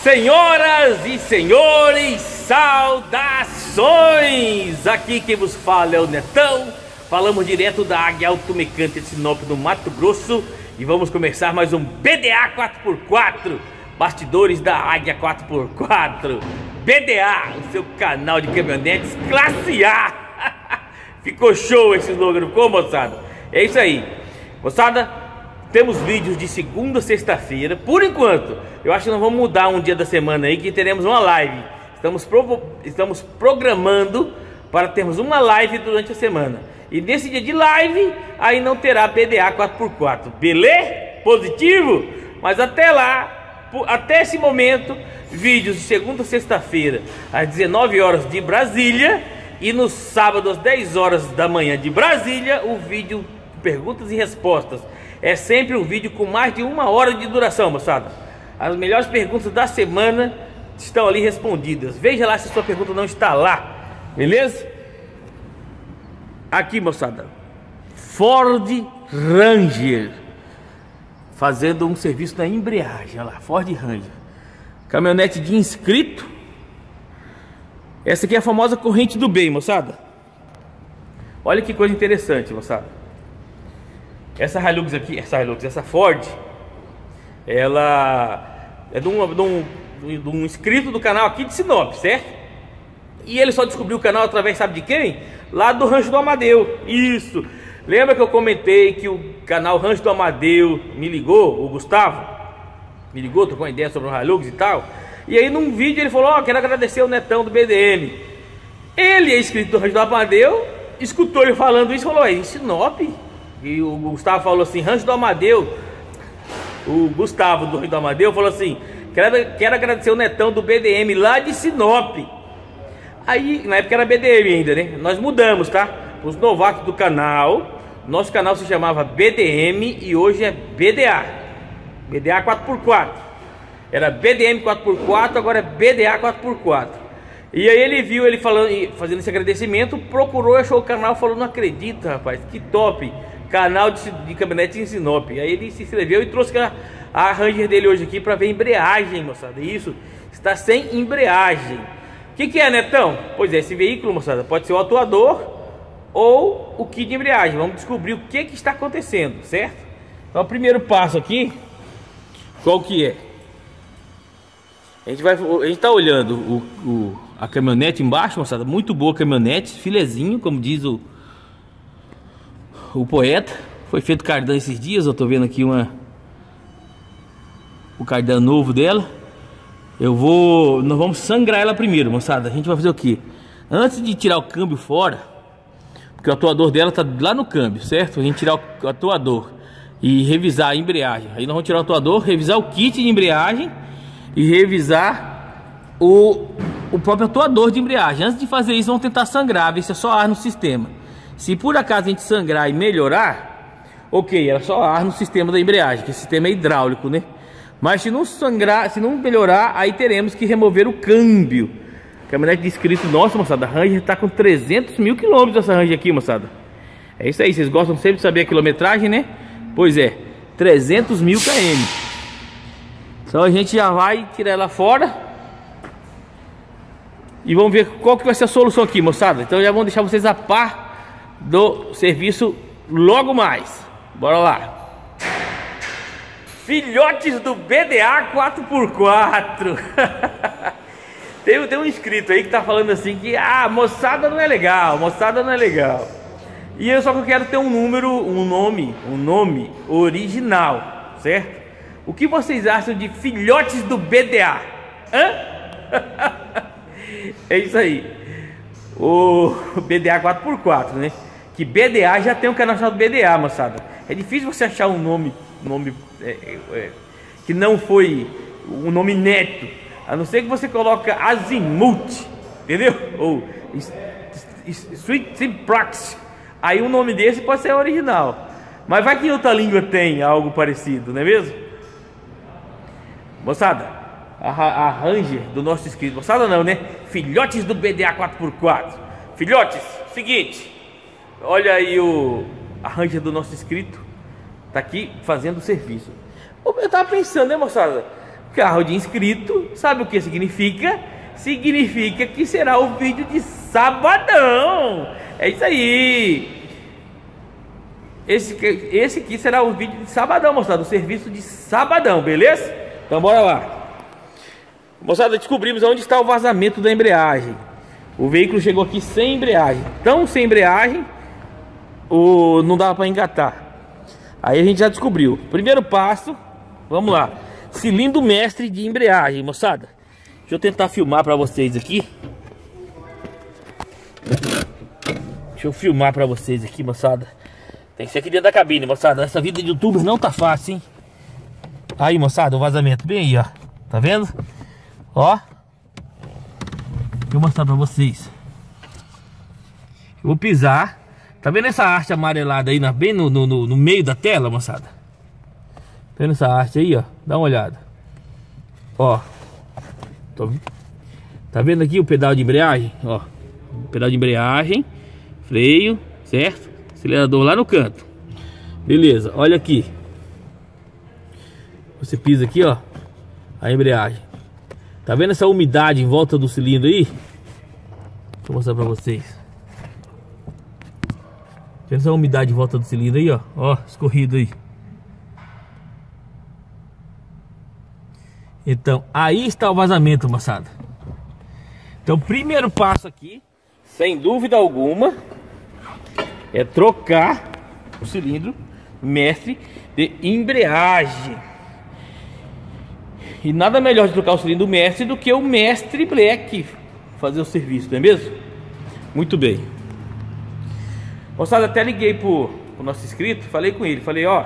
Senhoras e senhores, saudações! Aqui quem vos fala é o Netão. Falamos direto da Águia Automecânica de Sinop, no Mato Grosso. E vamos começar mais um BDA 4x4. Bastidores da Águia 4x4. BDA, o seu canal de caminhonetes classe A. Ficou show esse slogan, não ficou, moçada? É isso aí. Moçada, temos vídeos de segunda a sexta-feira. Por enquanto, eu acho que nós vamos mudar um dia da semana aí, que teremos uma live. Estamos programando para termos uma live durante a semana. E nesse dia de live, aí não terá BDA 4x4. Beleza? Positivo? Mas até lá, até esse momento, vídeos de segunda a sexta-feira, às 19 horas de Brasília. E no sábado, às 10 horas da manhã de Brasília, o vídeo perguntas e respostas. É sempre um vídeo com mais de 1 hora de duração, moçada. As melhores perguntas da semana estão ali respondidas. Veja lá se sua pergunta não está lá, beleza? Aqui, moçada, Ford Ranger fazendo um serviço na embreagem. Olha lá, Ford Ranger, caminhonete de inscrito. Essa aqui é a famosa corrente do bem, moçada. Olha que coisa interessante, moçada. Essa Hilux aqui, essa Ford, ela é de um inscrito do canal aqui de Sinop, certo? E ele só descobriu o canal através, sabe de quem? Lá do Rancho do Amadeu. Isso. Lembra que eu comentei que o canal Rancho do Amadeu me ligou, o Gustavo me ligou, trocou uma ideia sobre o Hilux e tal. E aí num vídeo ele falou: quero agradecer o Netão do BDM. Ele é inscrito do Rancho do Amadeu, escutou ele falando isso e falou: em Sinop? E o Gustavo falou assim: Rancho do Amadeu. O Gustavo do Rancho do Amadeu falou assim: quero agradecer o Netão do BDM lá de Sinop. Aí, na época era BDM ainda, né? Nós mudamos, tá? Os novatos do canal. Nosso canal se chamava BDM e hoje é BDA. BDA 4x4. Era BDM 4x4, agora é BDA 4x4. E aí ele viu ele falando, fazendo esse agradecimento, procurou, achou o canal, falou: não acredito, rapaz, que top, canal de caminhonete em Sinop. Aí ele se inscreveu e trouxe a Ranger dele hoje aqui para ver embreagem, moçada. Isso, está sem embreagem. O que é, Netão? Pois é, esse veículo, moçada, pode ser o atuador ou o kit de embreagem. Vamos descobrir o que está acontecendo, certo? Então o primeiro passo aqui, qual que é? A gente tá olhando a caminhonete embaixo, moçada. Muito boa caminhonete, filezinho, como diz o poeta. Foi feito cardan esses dias. Eu tô vendo aqui o cardan novo dela. Nós vamos sangrar ela primeiro, moçada. A gente vai fazer o que? Antes de tirar o câmbio fora, porque o atuador dela tá lá no câmbio, certo? A gente tirar o atuador e revisar a embreagem. Aí nós vamos tirar o atuador, revisar o kit de embreagem e revisar o próprio atuador de embreagem. Antes de fazer isso, vamos tentar sangrar, ver se é só ar no sistema. Se por acaso a gente sangrar e melhorar, ok, era só ar no sistema da embreagem, que o sistema é hidráulico, né? Mas se não sangrar, se não melhorar, aí teremos que remover o câmbio. Caminhonete de inscrito nossa, moçada. A Ranger está com 300 mil quilômetros, essa Ranger aqui, moçada. É isso aí, vocês gostam sempre de saber a quilometragem, né? Pois é, 300 mil km. Então a gente já vai tirar ela fora e vamos ver qual que vai ser a solução aqui, moçada. Então já vamos deixar vocês a par do serviço logo mais. Bora lá. Filhotes do BDA 4x4. Tem um inscrito aí que tá falando assim que moçada não é legal, moçada não é legal. E eu só quero ter um nome original, certo? O que vocês acham de filhotes do BDA? É isso aí. O BDA 4x4, né? Que BDA já tem um canal chamado BDA, moçada. É difícil você achar um nome que não foi um nome neto, a não ser que você coloca Azimuth, entendeu? Ou Sweet Simprax. Aí um nome desse pode ser original. Mas vai que em outra língua tem algo parecido, não é mesmo? Moçada, a Ranger do nosso inscrito, moçada não, né? Filhotes do BDA 4x4. Filhotes, seguinte, olha aí a Ranger do nosso inscrito, tá aqui fazendo o serviço. Eu tava pensando, né, moçada? carro de inscrito, sabe o que significa? Significa que será o vídeo de sabadão. É isso aí. Esse aqui será o vídeo de sabadão, moçada, o serviço de sabadão, beleza? Então bora lá. Moçada, descobrimos onde está o vazamento da embreagem. O veículo chegou aqui sem embreagem. Então, sem embreagem, não dava para engatar. Aí a gente já descobriu. Primeiro passo, vamos lá. Cilindro mestre de embreagem, moçada. Deixa eu tentar filmar para vocês aqui. Deixa eu filmar para vocês aqui, moçada. Tem que ser aqui dentro da cabine, moçada. Essa vida de youtuber não tá fácil, hein? Aí, moçada, o vazamento bem aí, ó. Tá vendo? Ó. Deixa eu mostrar pra vocês. Eu vou pisar. Tá vendo essa haste amarelada aí bem no meio da tela, moçada? Tá vendo essa haste aí, ó? Dá uma olhada. Ó. Tá vendo aqui o pedal de embreagem? Ó. Pedal de embreagem. Freio, certo? Acelerador lá no canto. Beleza, olha aqui. Você pisa aqui, ó. A embreagem. Tá vendo essa umidade em volta do cilindro aí? Deixa eu mostrar pra vocês. Tá vendo essa umidade em volta do cilindro aí, ó? Ó, escorrido aí. Então, aí está o vazamento, moçada. Então, primeiro passo aqui, sem dúvida alguma, é trocar o cilindro mestre de embreagem. E nada melhor de trocar o cilindro mestre do que o mestre Black fazer o serviço, não é mesmo? Muito bem. Moçada, até liguei pro nosso inscrito, falei com ele, falei, ó,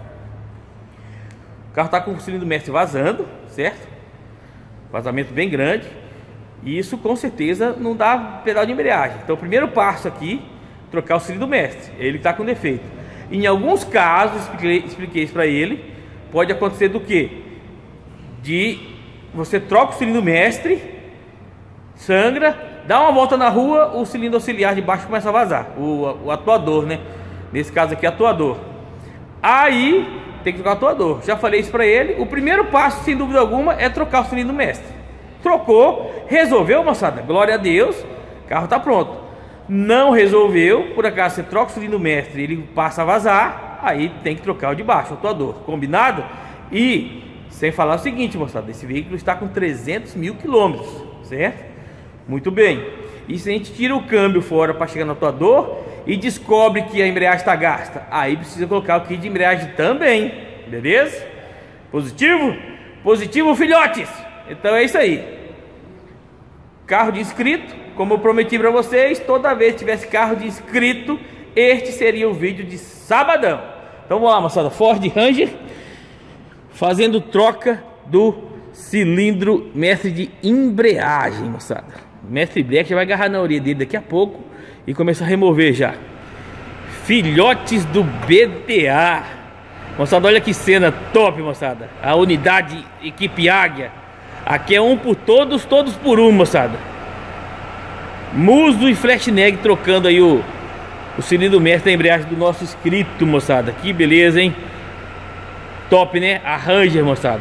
o carro tá com o cilindro mestre vazando, certo? Vazamento bem grande. E isso com certeza não dá pedal de embreagem. Então o primeiro passo aqui, trocar o cilindro mestre, ele tá com defeito. Em alguns casos, expliquei isso para ele, pode acontecer do que? De você troca o cilindro mestre, sangra, dá uma volta na rua, o cilindro auxiliar de baixo começa a vazar, o atuador, né? Nesse caso aqui, atuador. Aí tem que trocar o atuador. Já falei isso para ele. O primeiro passo, sem dúvida alguma, é trocar o cilindro mestre. Trocou, resolveu, moçada, glória a Deus, o carro tá pronto. Não resolveu, por acaso você troca o cilindro mestre, ele passa a vazar, aí tem que trocar o de baixo, o atuador, combinado? E sem falar o seguinte, moçada, esse veículo está com 300 mil quilômetros, certo? Muito bem. E se a gente tira o câmbio fora para chegar no atuador e descobre que a embreagem está gasta, aí precisa colocar o kit de embreagem também, beleza? Positivo? Positivo, filhotes! Então é isso aí. Carro de inscrito, como eu prometi para vocês, toda vez que tivesse carro de inscrito, este seria o vídeo de sabadão. Então vamos lá, moçada. Ford Ranger fazendo troca do cilindro mestre de embreagem, moçada. O mestre Black já vai agarrar na orelha dele daqui a pouco e começar a remover já. Filhotes do BDA. Moçada, olha que cena top, moçada. A unidade equipe Águia. Aqui é um por todos, todos por um, moçada. Muso e Flashneck trocando aí o cilindro mestre da embreagem do nosso inscrito, moçada. Que beleza, hein? Top, né? A Ranger, moçada.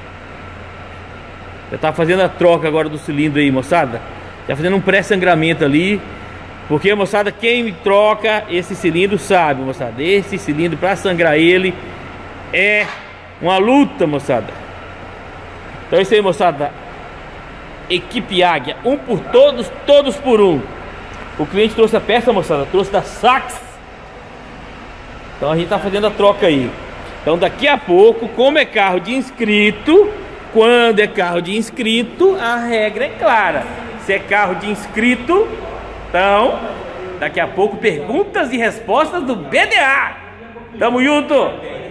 Já tá fazendo a troca agora do cilindro aí, moçada. Já fazendo um pré-sangramento ali. Porque, moçada, quem troca esse cilindro sabe, moçada. Esse cilindro, para sangrar ele, é uma luta, moçada. Então é isso aí, moçada. Equipe Águia, um por todos, todos por um. O cliente trouxe a peça, moçada, trouxe da Saks. Então a gente tá fazendo a troca aí. Então daqui a pouco, como é carro de inscrito, quando é carro de inscrito, a regra é clara. Se é carro de inscrito, então daqui a pouco perguntas e respostas do BDA. Tamo junto.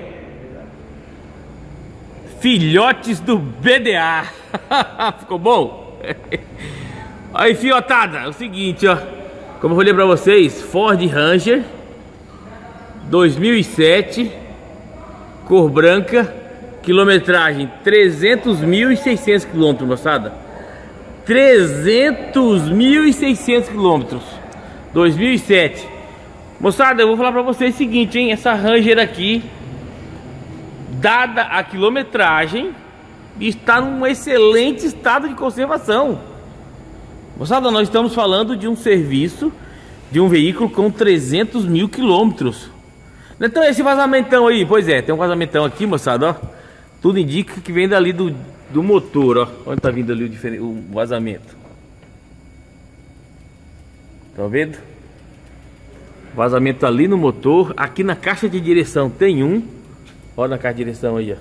Filhotes do BDA. Ficou bom? Aí, fiotada, é o seguinte, ó. Como eu falei pra vocês, Ford Ranger 2007, cor branca, quilometragem 300.600 km, moçada. 300.600 km, 2007. Moçada, eu vou falar pra vocês o seguinte, hein. Essa Ranger aqui, dada a quilometragem, e está num excelente estado de conservação. Moçada, nós estamos falando de um serviço de um veículo com 300 mil quilômetros. Então esse vazamentão aí, pois é, tem um vazamentão aqui, moçada, ó. Tudo indica que vem dali do motor, ó. Onde tá vindo ali o vazamento? Tá vendo? Vazamento ali no motor. Aqui na caixa de direção tem um. Olha na caixa de direção aí, ó.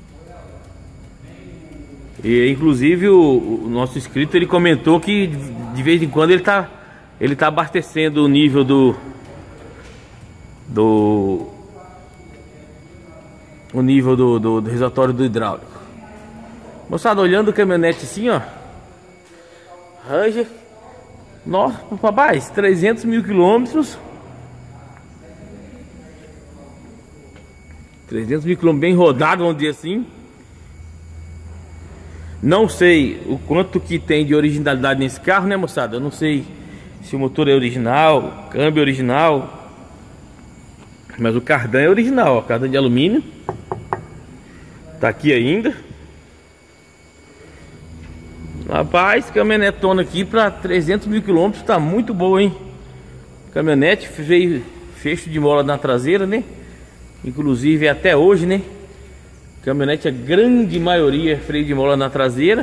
E inclusive o nosso inscrito, ele comentou que de vez em quando ele tá abastecendo o nível do reservatório do hidráulico. Moçada, olhando o caminhonete assim, ó, Ranger, nossa, rapaz, 300 mil quilômetros. 300 mil quilômetros bem rodado, vamos dizer assim. Não sei o quanto que tem de originalidade nesse carro, né, moçada? Eu não sei se o motor é original, o câmbio é original, mas o cardan é original, ó, cardan de alumínio. Tá aqui ainda. Rapaz, caminhonetona aqui para 300 mil quilômetros, tá muito boa, hein? Caminhonete veio fecho de mola na traseira, né? Inclusive até hoje, né? Caminhonete, a grande maioria freio de mola na traseira.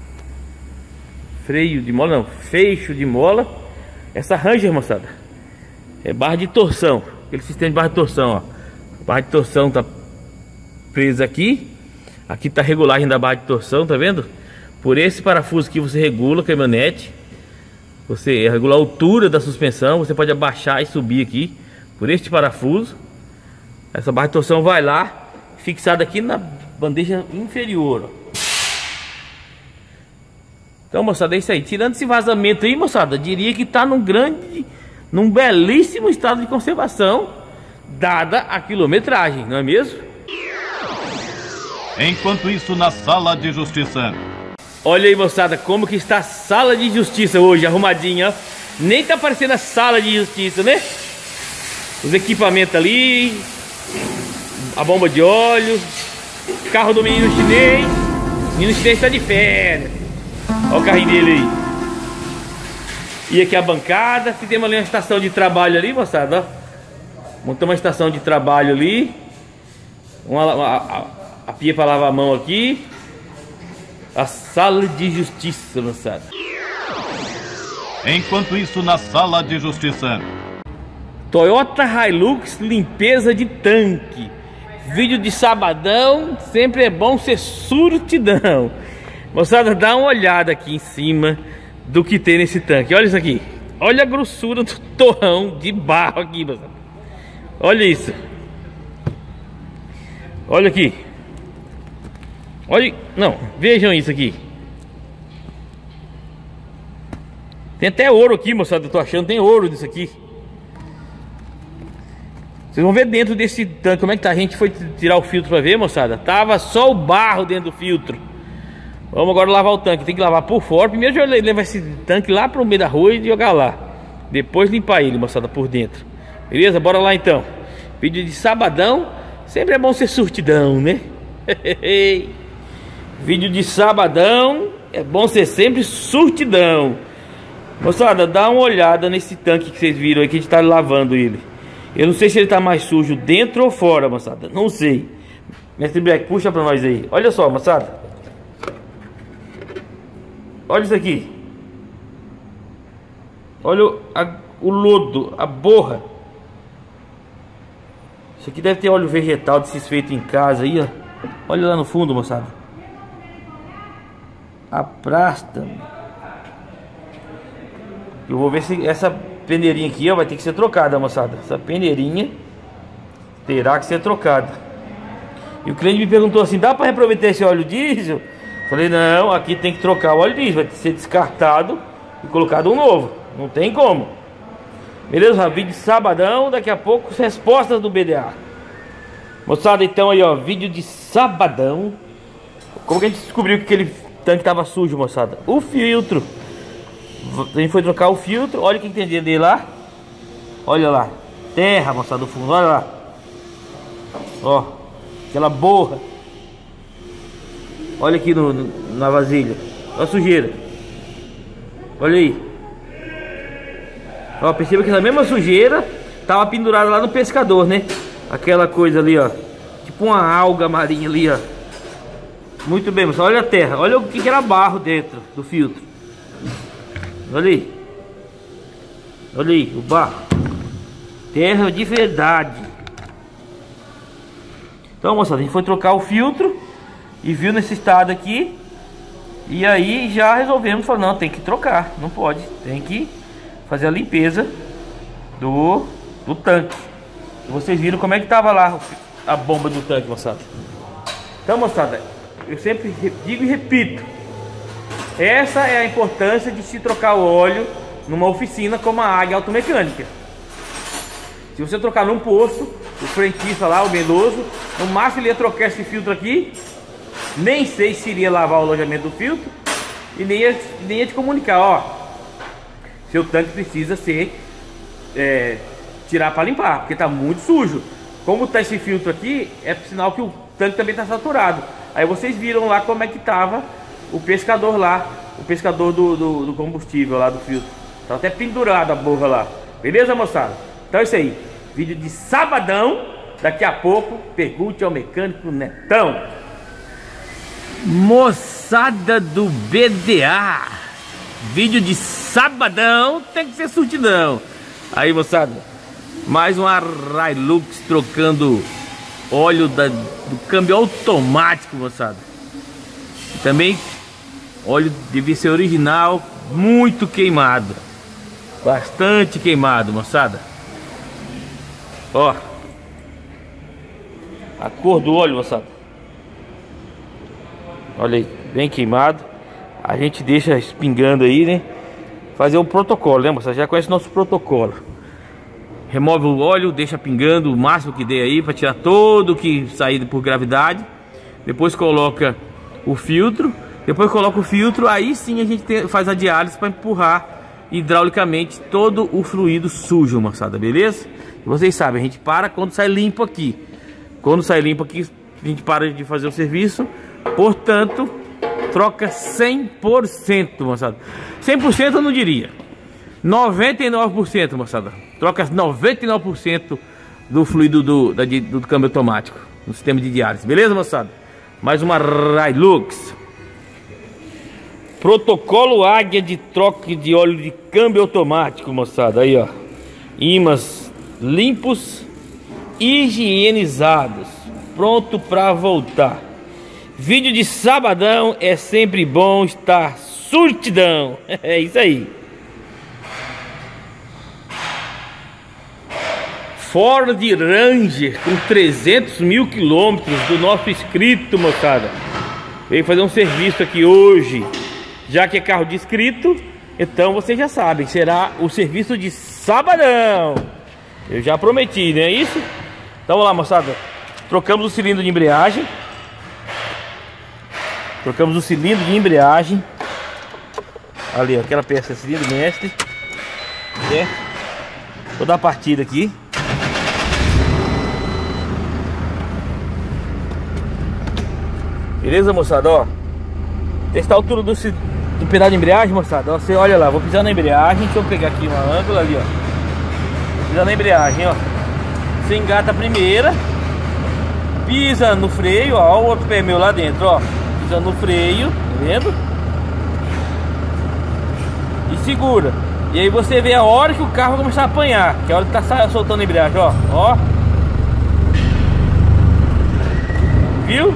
Freio de mola não, fecho de mola. Essa Ranger, moçada, é barra de torção. Aquele sistema de barra de torção, ó. A barra de torção tá presa aqui. Aqui tá a regulagem da barra de torção, tá vendo? Por esse parafuso aqui você regula a caminhonete. Você regula a altura da suspensão. Você pode abaixar e subir aqui por este parafuso. Essa barra de torção vai lá, fixada aqui na bandeja inferior, ó. Então, moçada, é isso aí. Tirando esse vazamento aí, moçada, diria que tá num belíssimo estado de conservação, dada a quilometragem, não é mesmo? Enquanto isso, na sala de justiça. Olha aí, moçada, como que está a sala de justiça hoje, arrumadinha, ó. Nem tá parecendo a sala de justiça, né? Os equipamentos ali, a bomba de óleo, carro do menino chinês. O menino chinês tá de férias. Olha o carrinho dele aí. E aqui a bancada. Fizemos ali uma estação de trabalho ali, moçada, ó. Montamos uma estação de trabalho ali. A pia para lavar a mão aqui. A sala de justiça, moçada. Enquanto isso, na sala de justiça. Toyota Hilux, limpeza de tanque. Vídeo de sabadão, sempre é bom ser surtidão. Moçada, dá uma olhada aqui em cima do que tem nesse tanque. Olha isso aqui. Olha a grossura do torrão de barro aqui, moçada. Olha isso. Olha aqui. Olha, não, vejam isso aqui. Tem até ouro aqui, moçada, eu tô achando, tem ouro nisso aqui. Vocês vão ver dentro desse tanque como é que tá. A gente foi tirar o filtro pra ver, moçada. Tava só o barro dentro do filtro. Vamos agora lavar o tanque. Tem que lavar por fora. Primeiro já levar esse tanque lá pro meio da rua e jogar lá. Depois limpar ele, moçada, por dentro. Beleza? Bora lá então. Vídeo de sabadão. Sempre é bom ser surtidão, né? Vídeo de sabadão. É bom ser sempre surtidão. Moçada, dá uma olhada nesse tanque que vocês viram aí, que a gente tá lavando ele. Eu não sei se ele tá mais sujo dentro ou fora, moçada. Não sei. Mestre Black, puxa pra nós aí. Olha só, moçada. Olha isso aqui. Olha o lodo, a borra. Isso aqui deve ter óleo vegetal desses feitos em casa aí, ó. Olha lá no fundo, moçada. A prasta. Eu vou ver se essa peneirinha aqui, ó, vai ter que ser trocada, moçada. Essa peneirinha terá que ser trocada. E o cliente me perguntou assim: dá para reaproveitar esse óleo diesel? Falei: não, aqui tem que trocar o óleo diesel. Vai ser descartado e colocado um novo. Não tem como. Beleza? Vídeo de sabadão. Daqui a pouco respostas do BDA. Moçada, então aí, ó, vídeo de sabadão. Como que a gente descobriu que aquele tanque tava sujo, moçada? O filtro. A gente foi trocar o filtro. Olha o que tem dele lá. Olha lá. Terra, moçada, do fundo. Olha lá. Ó. Aquela borra. Olha aqui na vasilha. Olha a sujeira. Olha aí. Ó, perceba que essa mesma sujeira tava pendurada lá no pescador, né? Aquela coisa ali, ó. Tipo uma alga marinha ali, ó. Muito bem, moçada. Olha a terra. Olha o que era barro dentro do filtro. Olha aí. Olha aí, o barro. Terra de verdade. Então, moçada, a gente foi trocar o filtro e viu nesse estado aqui. E aí já resolvemos, falou, não, tem que trocar, não pode, tem que fazer a limpeza do tanque. E vocês viram como é que tava lá a bomba do tanque, moçada. Então, moçada, eu sempre digo e repito, essa é a importância de se trocar o óleo numa oficina como a Águia Automecânica. Se você trocar num posto, o frentista lá, o Meloso, no máximo ele ia trocar esse filtro aqui. Nem sei se iria lavar o alojamento do filtro. E nem ia te comunicar, ó, seu tanque precisa ser tirar para limpar, porque tá muito sujo. Como tá esse filtro aqui, é sinal que o tanque também tá saturado. Aí vocês viram lá como é que tava o pescador lá, o pescador do combustível lá do filtro. Tá até pendurado a borra lá. Beleza, moçada? Então é isso aí. Vídeo de sabadão. Daqui a pouco, pergunte ao mecânico Netão. Moçada do BDA. Vídeo de sabadão tem que ser surtidão. Aí, moçada, mais uma Hilux trocando óleo do câmbio automático, moçada. E também óleo devia ser original, muito queimado. Bastante queimado, moçada. Ó, a cor do óleo, moçada. Olha aí, bem queimado. A gente deixa espingando aí, né? Fazer o protocolo, né, moçada? Já conhece o nosso protocolo. Remove o óleo, deixa pingando o máximo que dê aí, para tirar todo o que sair por gravidade. Depois coloca o filtro. Depois coloca o filtro, aí sim a gente faz a diálise para empurrar hidraulicamente todo o fluido sujo, moçada, beleza? E vocês sabem, a gente para quando sai limpo aqui. Quando sai limpo aqui, a gente para de fazer o serviço. Portanto, troca 100%, moçada. 100% eu não diria. 99%, moçada. Troca 99% do fluido do câmbio automático no sistema de diálise. Beleza, moçada? Mais uma Hilux. Protocolo Águia de troca de óleo de câmbio automático, moçada. Aí, ó. Ímãs limpos, higienizados, pronto para voltar. Vídeo de sabadão é sempre bom estar surtidão. É isso aí. Ford Ranger com 300 mil quilômetros do nosso inscrito, moçada. Veio fazer um serviço aqui hoje. Já que é carro de inscrito, então vocês já sabem, será o serviço de sabadão. Eu já prometi, não é isso? Então vamos lá, moçada. Trocamos o cilindro de embreagem. Trocamos o cilindro de embreagem. Ali, ó, aquela peça, cilindro mestre. Certo? Vou dar a partida aqui. Beleza, moçada? Ó, testar a altura do pedal de embreagem, moçada. Ó, você olha lá, vou pisar na embreagem. Deixa eu pegar aqui uma ângulo ali, ó. Vou pisar na embreagem, ó. Você engata a primeira, pisa no freio, ó, o outro pé meu lá dentro, ó. Pisa no freio, tá vendo? E segura. E aí você vê a hora que o carro vai começar a apanhar, que é a hora que tá soltando a embreagem, ó. Ó. Viu?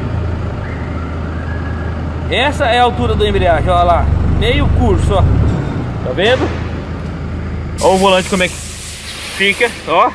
Essa é a altura da embreagem, ó lá. Meio curso, ó. Tá vendo? Ó o volante como é que fica, ó.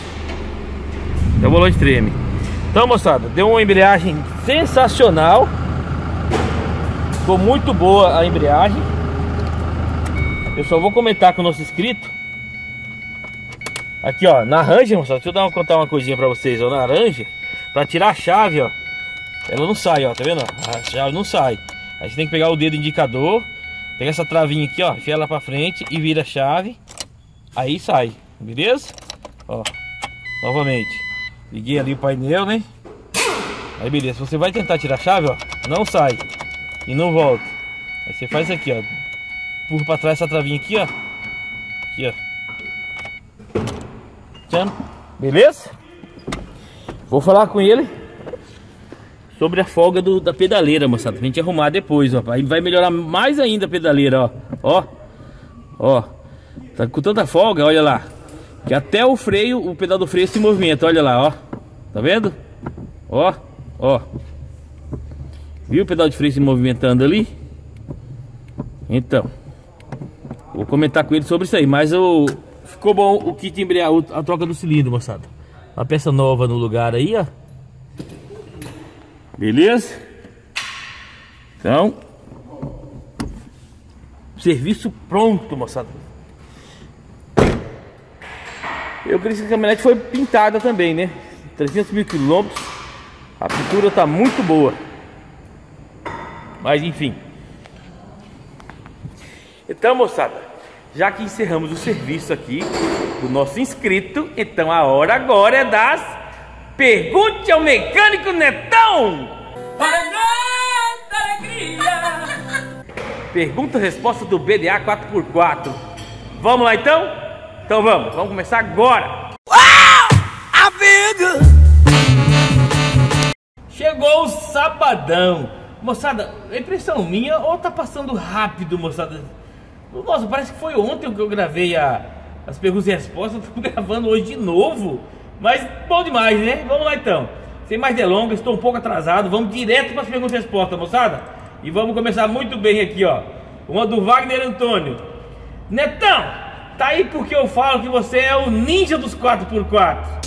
O volante treme. Então, moçada, deu uma embreagem sensacional. Ficou muito boa a embreagem. Eu só vou comentar com o nosso inscrito. Aqui, ó, na Ranger, moçada, deixa eu contar uma coisinha pra vocês, ó. Na Ranger, pra tirar a chave, ó, ela não sai, ó, tá vendo? A chave não sai. A gente tem que pegar o dedo indicador, pegar essa travinha aqui, ó, enfia ela pra frente e vira a chave. Aí sai, beleza? Ó, novamente. Liguei ali o painel, né? Aí beleza, você vai tentar tirar a chave, ó, não sai. e não volta. Aí você faz aqui, ó. Empurra pra trás essa travinha aqui, ó. Aqui, ó. Tchan. Beleza? Vou falar com ele sobre a folga da pedaleira, moçada. Pra gente arrumar depois, ó. Aí vai melhorar mais ainda a pedaleira, ó. Ó. Ó. Tá com tanta folga, olha lá. Que até o freio, o pedal do freio se movimenta, olha lá, ó. Tá vendo? Ó. Ó. Viu o pedal de freio se movimentando ali? Então, vou comentar com ele sobre isso aí. Mas ficou bom o kit de embreagem, a troca do cilindro, moçada. Uma peça nova no lugar aí, ó. Beleza? Então, serviço pronto, moçada. Eu acredito que a caminhonete foi pintada também, né? 300 mil quilômetros. A pintura tá muito boa. Mas enfim. Então, moçada, já que encerramos o serviço aqui do nosso inscrito, então a hora agora é das Pergunte ao Mecânico Netão. Para nossa alegria. Pergunta e resposta do BDA 4x4. Vamos lá então? Então vamos começar agora. Chegou o sabadão. Moçada, é impressão minha ou tá passando rápido, moçada? Nossa, parece que foi ontem que eu gravei as perguntas e respostas. Tô gravando hoje de novo. Mas bom demais, né? Vamos lá então. Sem mais delongas, estou um pouco atrasado. Vamos direto para as perguntas e respostas, moçada. E vamos começar muito bem aqui, ó. Uma do Wagner Antônio. Netão, tá aí porque eu falo que você é o ninja dos 4x4.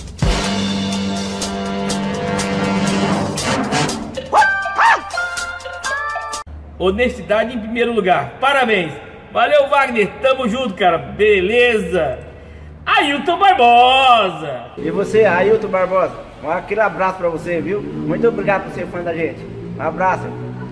Honestidade em primeiro lugar. Parabéns. Valeu, Wagner. Tamo junto, cara. Beleza. Ailton Barbosa. E você, Ailton Barbosa, aquele abraço pra você, viu? Muito obrigado por ser fã da gente. Um abraço.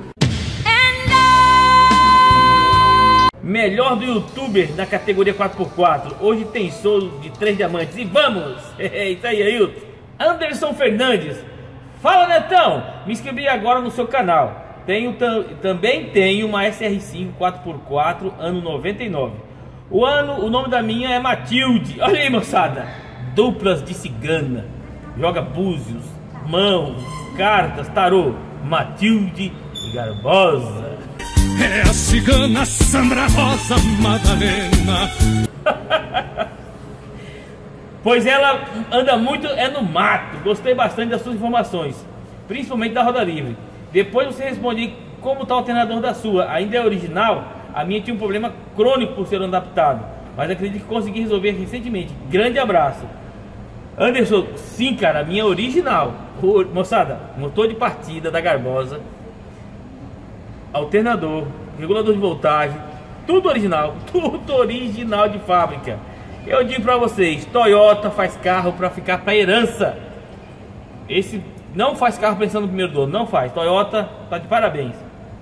Melhor do youtuber na categoria 4x4. Hoje tem show de 3 diamantes. E vamos! É isso aí, Ailton. Anderson Fernandes. Fala, Netão. Me inscrevi agora no seu canal. Também tenho uma SR5 4x4 ano 99. O nome da minha é Matilde. Olha aí, moçada. Duplas de cigana. Joga búzios, mãos, cartas, tarô. Matilde e Garbosa. É a cigana Sandra Rosa Madalena. Pois ela anda muito no mato. Gostei bastante das suas informações, principalmente da roda livre. Depois você responde como está o alternador da sua. Ainda é original? A minha tinha um problema crônico por ser adaptado, mas acredito que consegui resolver recentemente. Grande abraço. Anderson, sim, cara, a minha é original. Moçada, motor de partida da Garbosa, alternador, regulador de voltagem, tudo original de fábrica. Eu digo pra vocês, Toyota faz carro pra ficar pra herança. Esse não faz carro pensando no primeiro dono, não faz. Toyota tá de parabéns.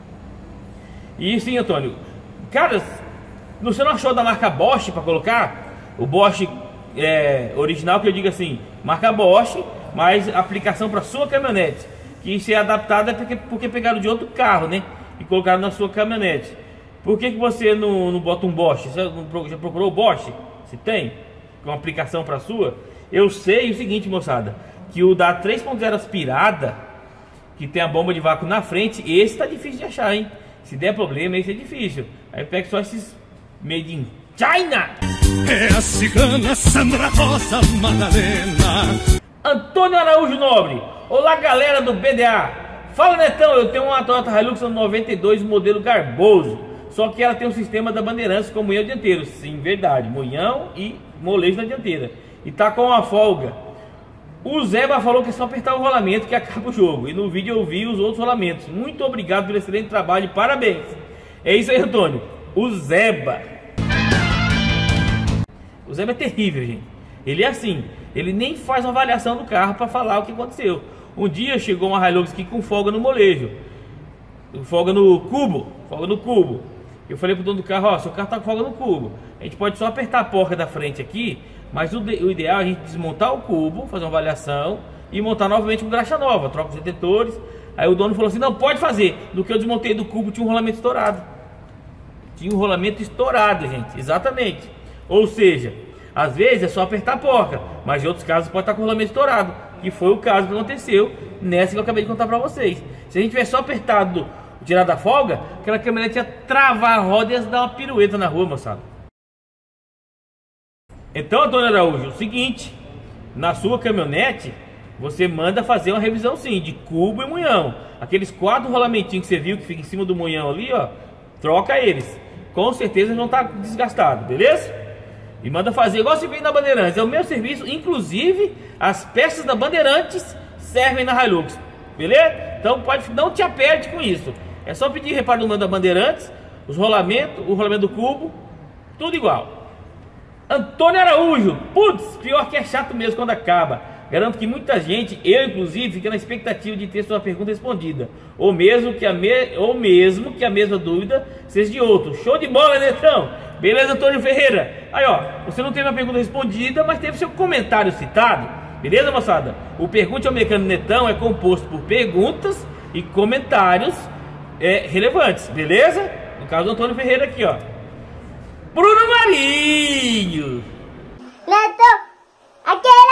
E sim, Antônio, cara, você não achou da marca Bosch pra colocar? O Bosch original, que eu digo assim, marca Bosch, mas aplicação para sua caminhonete, que se é adaptada é porque pegaram de outro carro, né, e colocaram na sua caminhonete. Por que você não bota um Bosch? Você já procurou o Bosch? Se tem com aplicação para sua? Eu sei o seguinte, moçada, que o da 3.0 aspirada, que tem a bomba de vácuo na frente, esse tá difícil de achar, hein? Se der problema, esse é difícil. Aí pega só esses made in China. É a cigana Sandra Rosa Madalena. Antônio Araújo Nobre. Olá, galera do BDA. Fala, Netão, eu tenho uma Toyota Hilux 92 modelo Garboso, só que ela tem um sistema da Bandeirantes com moinhão dianteiro. Sim, verdade, moinhão e molejo na dianteira. E tá com uma folga. O Zeba falou que é só apertar o rolamento que acaba o jogo. E no vídeo eu vi os outros rolamentos. Muito obrigado pelo excelente trabalho, parabéns. É isso aí, Antônio. O Zeba é terrível, gente. Ele é assim, ele nem faz uma avaliação do carro para falar o que aconteceu. Um dia chegou uma Hilux aqui com folga no molejo, folga no cubo. Eu falei pro dono do carro, ó, seu carro tá com folga no cubo, a gente pode só apertar a porca da frente aqui, mas o ideal é a gente desmontar o cubo, fazer uma avaliação e montar novamente com graxa nova, troca os detentores, Aí o dono falou assim, não, pode fazer. Do que eu desmontei do cubo tinha um rolamento estourado. Tinha um rolamento estourado, gente, exatamente. Ou seja, às vezes é só apertar a porca, mas em outros casos pode estar com o rolamento estourado. Que foi o caso que aconteceu nessa que eu acabei de contar pra vocês. Se a gente tivesse só apertado, tirar da folga, aquela caminhonete ia travar a roda e ia dar uma pirueta na rua, moçada. Então, Antônio Araújo, é o seguinte, na sua caminhonete, você manda fazer uma revisão sim, de cubo e munhão. Aqueles 4 rolamentinhos que você viu que fica em cima do munhão ali, ó, troca eles. Com certeza não tá desgastado, beleza? E manda fazer igual você fez na Bandeirantes, é o meu serviço, inclusive as peças da Bandeirantes servem na Hilux, beleza? Então não te aperte com isso. É só pedir reparo no mando da Bandeirantes, os rolamentos, o rolamento do cubo, tudo igual. Antônio Araújo, putz, pior que é chato mesmo quando acaba. Garanto que muita gente, eu inclusive, fica na expectativa de ter sua pergunta respondida, ou mesmo que a mesma dúvida seja de outro. Show de bola, Netão! Beleza, Antônio Ferreira? Aí, ó, você não teve a pergunta respondida, mas teve seu comentário citado. Beleza, moçada? O Pergunte ao Mecânico Netão é composto por perguntas e comentários relevantes, beleza? No caso do Antônio Ferreira aqui, ó. Bruno Marinho! Netão, aquele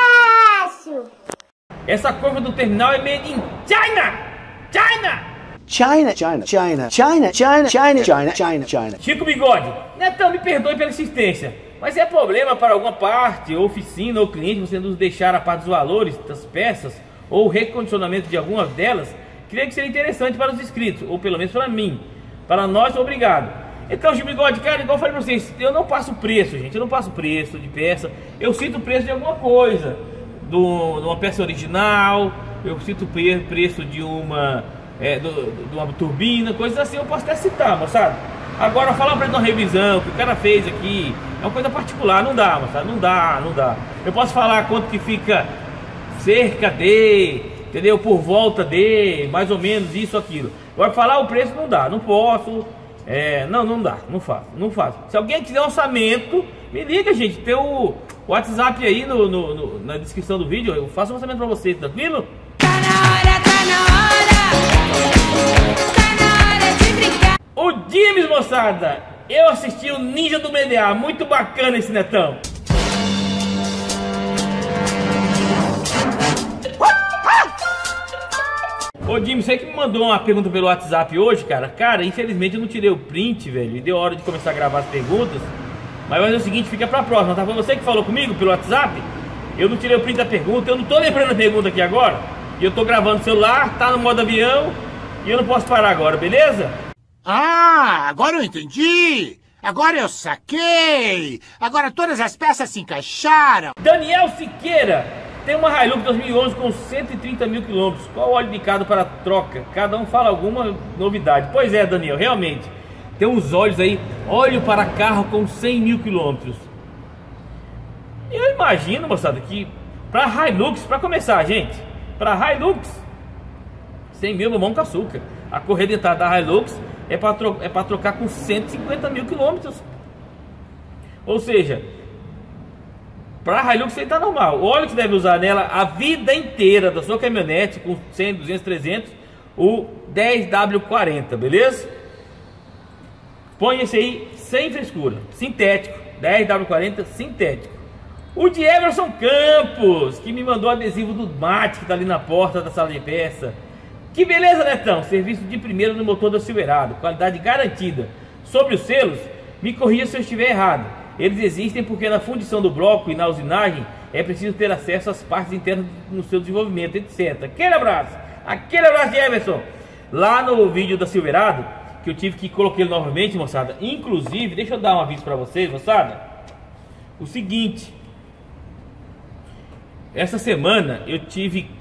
abraço! Essa curva do terminal é made in China! China! China, China, China, China, China, China, China, China, China. Chico Bigode, Netão, me perdoe pela insistência, mas é problema para alguma parte, ou oficina ou cliente, você nos deixar a parte dos valores das peças ou recondicionamento de algumas delas? Creio que seria interessante para os inscritos, ou pelo menos para mim. Para nós, obrigado. Então, Chico Bigode, cara, igual eu falei para vocês, eu não passo preço, gente, eu não passo preço de peça, eu cito o preço de alguma coisa, de uma peça original, eu cito o preço de uma turbina, coisas assim, eu posso até citar, moçada. Agora, falar pra ele de uma revisão que o cara fez aqui, é uma coisa particular, não dá, moçada, não dá. Eu posso falar quanto que fica cerca de, entendeu, por volta de, mais ou menos isso, aquilo. Agora, falar o preço não dá, não posso, não dá, não faço. Se alguém quiser um orçamento, me liga, gente, tem o WhatsApp aí na descrição do vídeo, eu faço um orçamento pra você, tranquilo? Tá na hora de brincar. O James, moçada, eu assisti o Ninja do BDA, muito bacana esse Netão. Ô James, você que me mandou uma pergunta pelo WhatsApp hoje, cara, infelizmente eu não tirei o print, velho, e deu hora de começar a gravar as perguntas, mas vai ser o seguinte, fica pra próxima, tá? Foi você que falou comigo pelo WhatsApp, eu não tirei o print da pergunta, eu não tô lembrando a pergunta aqui agora, e eu tô gravando o celular, tá no modo avião, e eu não posso parar agora, beleza? Ah, agora eu entendi! Agora eu saquei! Agora todas as peças se encaixaram! Daniel Siqueira tem uma Hilux 2011 com 130 mil quilômetros. Qual óleo indicado para troca? Cada um fala alguma novidade. Pois é, Daniel, realmente. Tem uns óleos aí, óleo para carro com 100 mil quilômetros. Eu imagino, moçada, que para Hilux, para começar, gente, para Hilux, 100 mil mamão com açúcar. A correia dentada da Hilux é para trocar com 150 mil quilômetros. Ou seja, para a Hilux está normal. O óleo que você deve usar nela a vida inteira da sua caminhonete, com 100, 200, 300, o 10W40, beleza? Põe esse aí sem frescura, sintético, 10W40 sintético. O de Everson Campos, que me mandou adesivo do mate que está ali na porta da sala de peça. Que beleza, Netão, serviço de primeiro no motor da Silverado, qualidade garantida. Sobre os selos, me corrija se eu estiver errado. Eles existem porque na fundição do bloco e na usinagem é preciso ter acesso às partes internas no seu desenvolvimento, etc. Aquele abraço de Everson. Lá no vídeo da Silverado, que eu tive que colocar ele novamente, moçada. Inclusive, deixa eu dar um aviso para vocês, moçada. O seguinte, essa semana eu tive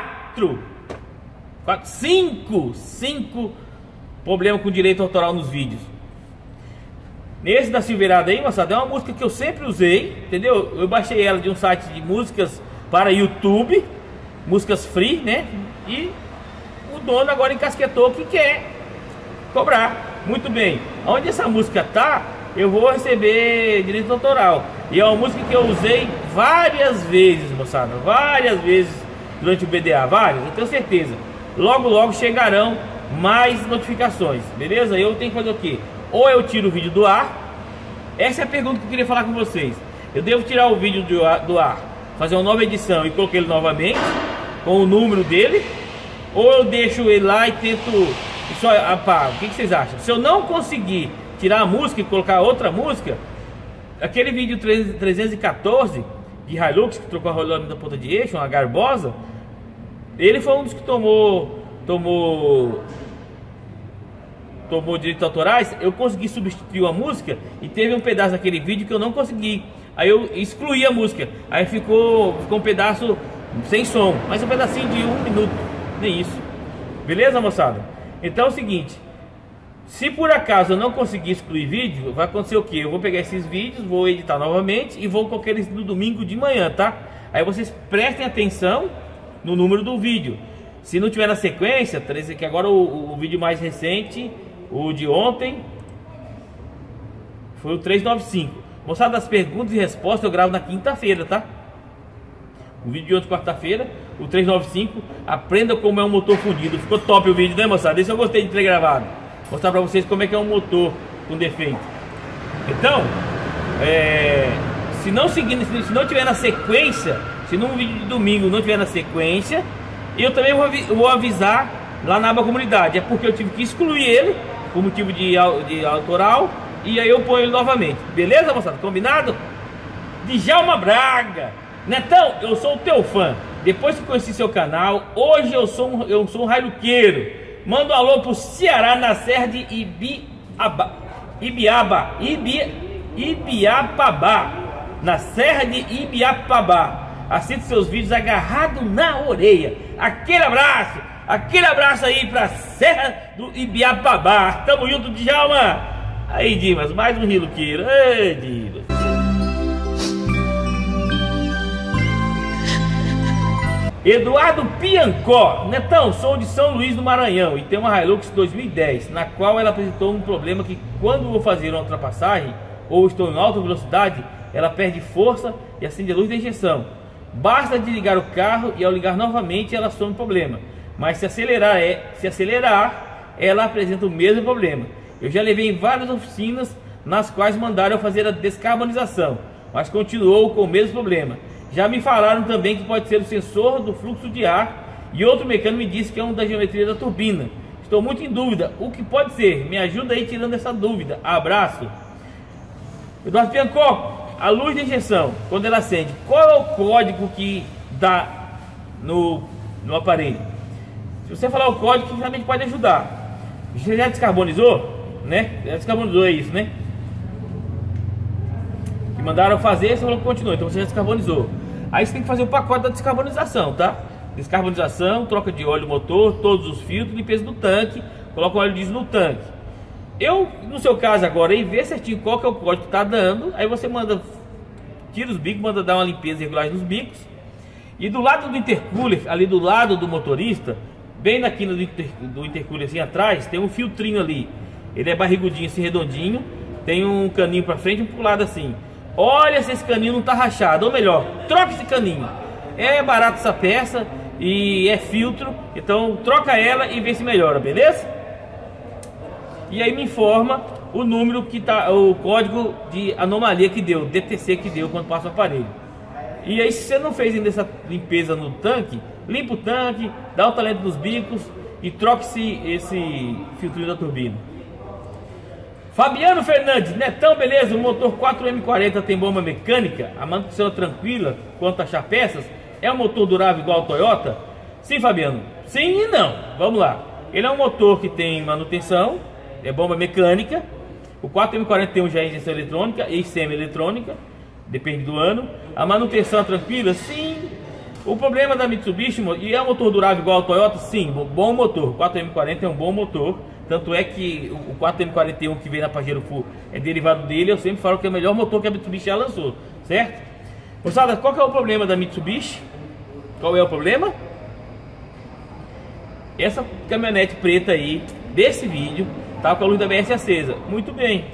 5 problemas com direito autoral nos vídeos. Nesse da Silverado aí, moçada, é uma música que eu sempre usei, entendeu? Eu baixei ela de um site de músicas para YouTube, músicas free, né? E o dono agora encasquetou que quer cobrar. Muito bem, onde essa música tá, eu vou receber direito autoral. E é uma música que eu usei várias vezes, moçada, várias vezes durante o BDA, várias, eu tenho certeza. logo logo chegarão mais notificações, beleza? Eu tenho que fazer o quê? Ou eu tiro o vídeo do ar. Essa é a pergunta que eu queria falar com vocês. Eu devo tirar o vídeo do ar, fazer uma nova edição e coloquei ele novamente com o número dele, ou eu deixo ele lá e tento e só apago? O que vocês acham? Se eu não conseguir tirar a música e colocar outra música, aquele vídeo 314 de Hilux que trocou a rolante da ponta de eixo, uma garbosa, ele foi um dos que tomou direitos autorais. Eu consegui substituir uma música e teve um pedaço daquele vídeo que eu não consegui. Aí eu excluí a música, aí ficou um pedaço sem som, mas um pedacinho de 1 minuto, nem isso. Beleza, moçada? Então é o seguinte, se por acaso eu não conseguir excluir vídeo, vai acontecer o que? Eu vou pegar esses vídeos, vou editar novamente e vou colocar eles no domingo de manhã, tá? Aí vocês prestem atenção no número do vídeo. Se não tiver na sequência, que agora o vídeo mais recente, o de ontem, foi o 395. Moçada, das perguntas e respostas eu gravo na quinta-feira, tá? O vídeo de ontem, quarta-feira, o 395. Aprenda como é um motor fundido. Ficou top o vídeo, né, moçada? Esse eu gostei de ter gravado. Vou mostrar pra vocês como é que é um motor com defeito. Então, se não tiver na sequência, se num vídeo de domingo não tiver na sequência, eu também vou avisar lá na aba comunidade. É porque eu tive que excluir ele por motivo de autoral, e aí eu ponho ele novamente. Beleza, moçada? Combinado? Djalma Braga. Netão, eu sou o teu fã. Depois que conheci seu canal, hoje eu sou um railuqueiro. Manda um alô pro Ceará, na serra de Ibiapabá. Na serra de Ibiapabá. Assiste seus vídeos agarrado na orelha. Aquele abraço aí pra serra do Ibiapabá. Tamo junto, Djalma. Aí, Dimas, mais um riluqueiro. Ei, Dimas. Eduardo Piancó. Netão, sou de São Luís do Maranhão e tenho uma Hilux 2010, na qual ela apresentou um problema que quando vou fazer uma ultrapassagem ou estou em alta velocidade, ela perde força e acende a luz da injeção. Basta desligar o carro e ao ligar novamente ela some o problema. Mas se acelerar, ela apresenta o mesmo problema. Eu já levei em várias oficinas nas quais mandaram eu fazer a descarbonização, mas continuou com o mesmo problema. Já me falaram também que pode ser o sensor do fluxo de ar e outro mecânico me disse que é um da geometria da turbina. Estou muito em dúvida. O que pode ser? Me ajuda aí tirando essa dúvida. Abraço. Eduardo Piancó, a luz de injeção, quando ela acende, qual é o código que dá no aparelho? Se você falar o código, que realmente pode ajudar. Você já descarbonizou? Né? Já descarbonizou, é isso, né? Que mandaram fazer, você falou que continua, então você já descarbonizou. Aí você tem que fazer o pacote da descarbonização, tá? Descarbonização, troca de óleo do motor, todos os filtros, limpeza do tanque, coloca o óleo diesel no tanque. Eu, no seu caso agora, aí ver certinho qual que é o código que tá dando, aí você tira os bicos, manda dar uma limpeza regular nos bicos. E do lado do intercooler, ali do lado do motorista, bem na quina do intercooler assim atrás, tem um filtrinho ali. Ele é barrigudinho assim, redondinho, tem um caninho pra frente e um pro lado assim. Olha se esse caninho não tá rachado, ou melhor, troca esse caninho. É barato essa peça e é filtro, então troca ela e vê se melhora, beleza? E aí me informa o número que tá, o código de anomalia que deu, DTC que deu quando passa o aparelho. E aí se você não fez ainda essa limpeza no tanque, limpa o tanque, dá o talento nos bicos e troca esse filtro da turbina. Fabiano Fernandes, Netão, beleza? O motor 4M40 tem bomba mecânica, a manutenção é tranquila quanto a achar peças, é um motor durável igual ao Toyota? Sim, Fabiano, sim e não. Vamos lá, ele é um motor que tem manutenção, é bomba mecânica. O 4M40 tem já injeção eletrônica e semi-eletrônica, depende do ano. A manutenção é tranquila? Sim. O problema da Mitsubishi, e é um motor durável igual ao Toyota? Sim, bom motor. O 4M40 é um bom motor. Tanto é que o 4M41 que veio na Pajero Full é derivado dele. Eu sempre falo que é o melhor motor que a Mitsubishi já lançou, certo? Moçada, qual que é o problema da Mitsubishi? Qual é o problema? Essa caminhonete preta aí, desse vídeo, tá com a luz da BS acesa. Muito bem.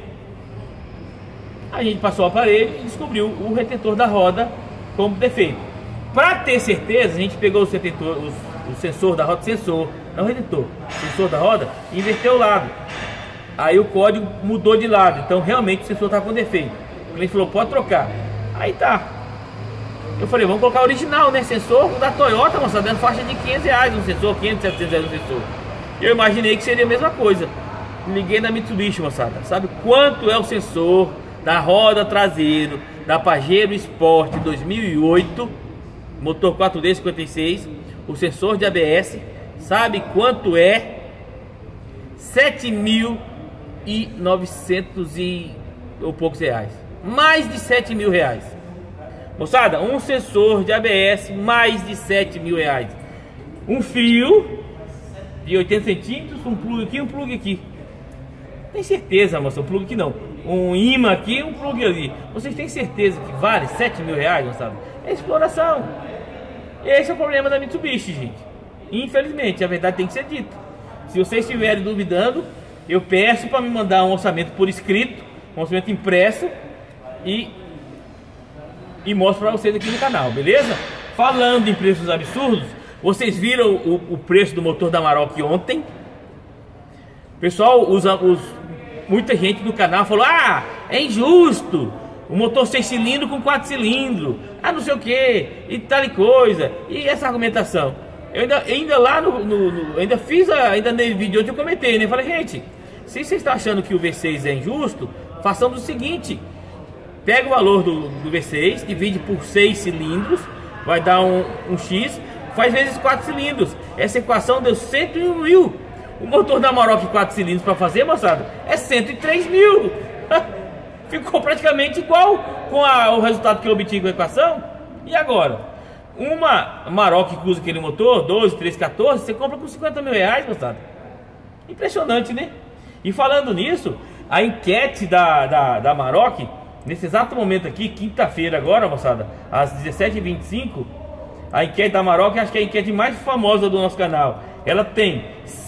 A gente passou o aparelho e descobriu o retentor da roda como defeito. Para ter certeza, a gente pegou o sensor da roda, não resetou, sensor da roda, inverteu o lado. Aí o código mudou de lado, então realmente o sensor tá com defeito. O cliente falou, pode trocar. Aí tá. Eu falei, vamos colocar original, né? Sensor da Toyota, moçada, dando faixa de R$500 um sensor, 500, 700 reais um sensor. Eu imaginei que seria a mesma coisa. Liguei na Mitsubishi, moçada. Sabe quanto é o sensor da roda traseiro da Pajero Sport 2008, motor 4D56, o sensor de ABS? Sabe quanto é? 7.900 e poucos reais. Mais de 7 mil reais. Moçada, um sensor de ABS, mais de 7 mil reais. Um fio de 80 centímetros, um plug aqui, um plug aqui. Tem certeza, moça, um plug aqui não. Um imã aqui, um plug ali. Vocês têm certeza que vale 7 mil reais, moçada? É exploração. Esse é o problema da Mitsubishi, gente. Infelizmente, a verdade tem que ser dita. Se vocês estiverem duvidando, eu peço para me mandar um orçamento por escrito, um orçamento impresso e mostro para vocês aqui no canal, beleza? Falando em preços absurdos, vocês viram o preço do motor da Amarok ontem? Pessoal, muita gente do canal falou, ah, é injusto, o motor 6 cilindros com 4 cilindros, ah, não sei o que, e tal e coisa, e essa argumentação. Eu ainda lá ainda no vídeo onde eu comentei, né? Falei, gente, se vocês estão achando que o V6 é injusto, façamos o seguinte: pega o valor do V6, divide por 6 cilindros, vai dar um X, faz vezes 4 cilindros. Essa equação deu 101 mil. O motor da Amarok 4 cilindros para fazer, moçada, é 103 mil. Ficou praticamente igual com o resultado que eu obtive com a equação. E agora? Uma Amarok que usa aquele motor 12, 13, 14, você compra com 50 mil reais, moçada. Impressionante, né? E falando nisso, a enquete da Amarok, nesse exato momento aqui, quinta-feira agora, moçada, às 17h25, a enquete da Amarok, acho que é a enquete mais famosa do nosso canal. Ela tem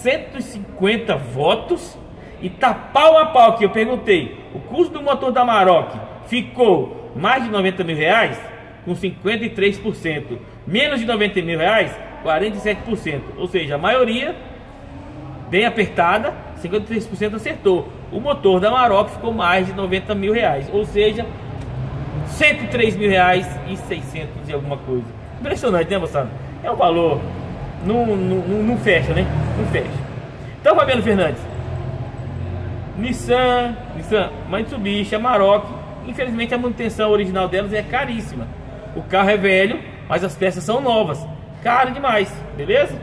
150 votos e tá pau a pau, que eu perguntei, o custo do motor da Amarok ficou mais de 90 mil reais, com 53%, menos de 90 mil reais, 47%, ou seja, a maioria bem apertada, 53% acertou. O motor da Amarok ficou mais de 90 mil reais, ou seja, 103 mil reais e 600 e alguma coisa. Impressionante, né, moçada? É um valor, não fecha, né? Não fecha. Então, Fabiano Fernandes, Nissan, Mitsubishi, Amarok, infelizmente a manutenção original delas é caríssima. O carro é velho, mas as peças são novas. Caro demais, beleza?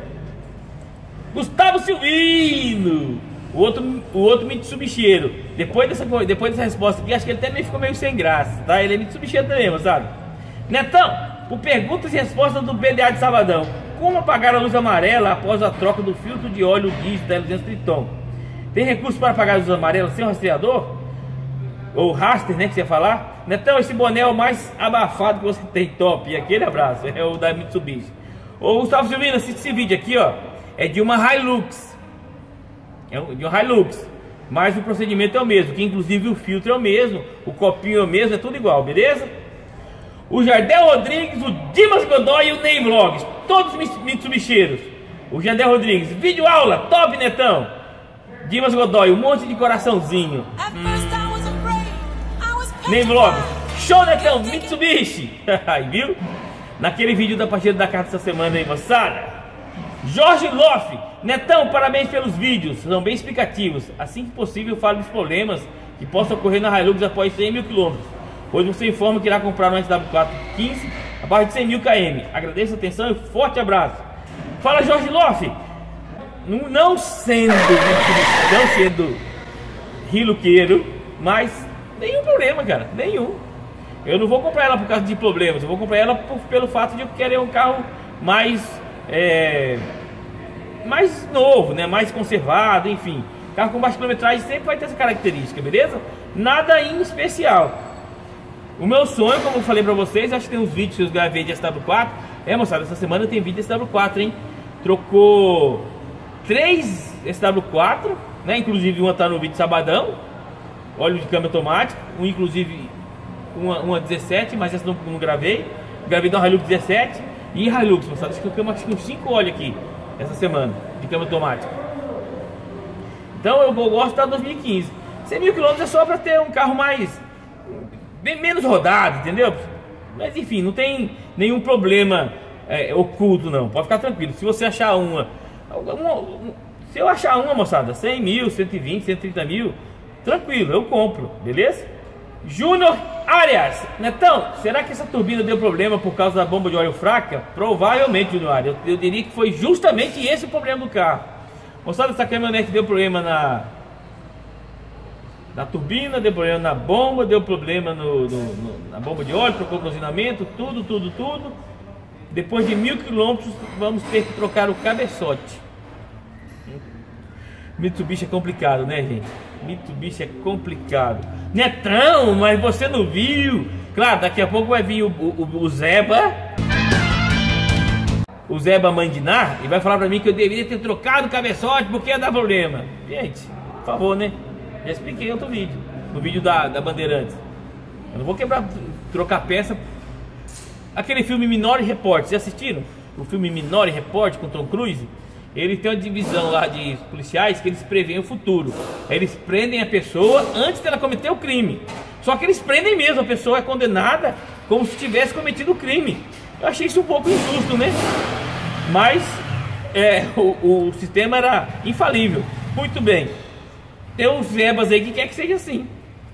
Gustavo Silvino, o outro Mitsubishiero. Depois dessa resposta aqui, acho que ele até ficou meio sem graça, tá? Ele é Mitsubishiero também, sabe? Netão, por perguntas e respostas do BDA de Sabadão: como apagar a luz amarela após a troca do filtro de óleo diesel da L200 Triton? Tem recurso para apagar a luz amarela sem o rastreador? Ou raster, né, que você ia falar? Netão, esse boné é o mais abafado que você tem, top. E aquele abraço, é o da Mitsubishi. Ô Gustavo Silvino, assiste esse vídeo aqui, ó. É de uma Hilux. É de uma Hilux. Mas o procedimento é o mesmo, que inclusive o filtro é o mesmo, o copinho é o mesmo, é tudo igual, beleza? O Jardel Rodrigues, o Dimas Godoy e o Ney Vlogs, todos Mitsubisheiros. O Jardel Rodrigues, vídeo aula, top, Netão. Dimas Godoy, um monte de coraçãozinho. Ney Vlogs, show, Netão, Mitsubishi. Aí, viu? Naquele vídeo da partida da carta essa semana aí, moçada. Jorge Loff, Netão, parabéns pelos vídeos, são bem explicativos. Assim que possível, fale dos problemas que possam ocorrer na Hilux após 100 mil quilômetros, pois você informa que irá comprar um SW4 15 a partir de 100 mil km. Agradeço a atenção e forte abraço. Fala, Jorge Loff. Não sendo riluqueiro, mas nenhum problema, cara, nenhum. Eu não vou comprar ela por causa de problemas, eu vou comprar ela pelo fato de eu querer um carro mais novo, né? Mais conservado, enfim. Carro com baixa quilometragem sempre vai ter essa característica, beleza? Nada em especial. O meu sonho, como eu falei pra vocês, acho que tem uns vídeos que eu gravei de SW4. Moçada, essa semana tem vídeo de SW4, hein? Trocou 3 SW4, né? Inclusive uma tá no vídeo de sabadão, óleo de câmbio automático, inclusive uma 17, mas essa não gravei. Gravei da Hilux 17 e Hilux, moçada, acho que eu tenho uns 5 óleos aqui. essa semana, de câmbio automático. Então eu gosto da 2015. 100 mil quilômetros é só para ter um carro bem menos rodado, entendeu? Mas enfim, não tem nenhum problema oculto não, pode ficar tranquilo. Se você achar se eu achar uma, moçada, 100 mil, 120, 130 mil, tranquilo, eu compro, beleza? Júnior Arias, Netão, será que essa turbina deu problema por causa da bomba de óleo fraca? Provavelmente, Júnior Arias, eu diria que foi justamente esse o problema do carro. Moçada, essa caminhonete deu problema na turbina, deu problema na bomba, deu problema na bomba de óleo, trocou o cozinamento, tudo. Depois de 1000 quilômetros, vamos ter que trocar o cabeçote. Mitsubishi é complicado, né, gente? Mitsubishi é complicado. Netão, mas você não viu? Claro, daqui a pouco vai vir o Zeba. O Zeba Mandinar e vai falar pra mim que eu deveria ter trocado o cabeçote porque ia dar problema. Gente, por favor, né? Já expliquei em outro vídeo. No vídeo da Bandeirantes. Eu não vou trocar peça. Aquele filme Minority Report, vocês assistiram? O filme Minority Report com Tom Cruise? Ele tem uma divisão lá de policiais que eles preveem o futuro. Eles prendem a pessoa antes dela cometer o crime. Só que eles prendem mesmo, a pessoa é condenada como se tivesse cometido o crime. Eu achei isso um pouco injusto, né? Mas o sistema era infalível. Muito bem. Tem uns Zebas aí que quer que seja assim.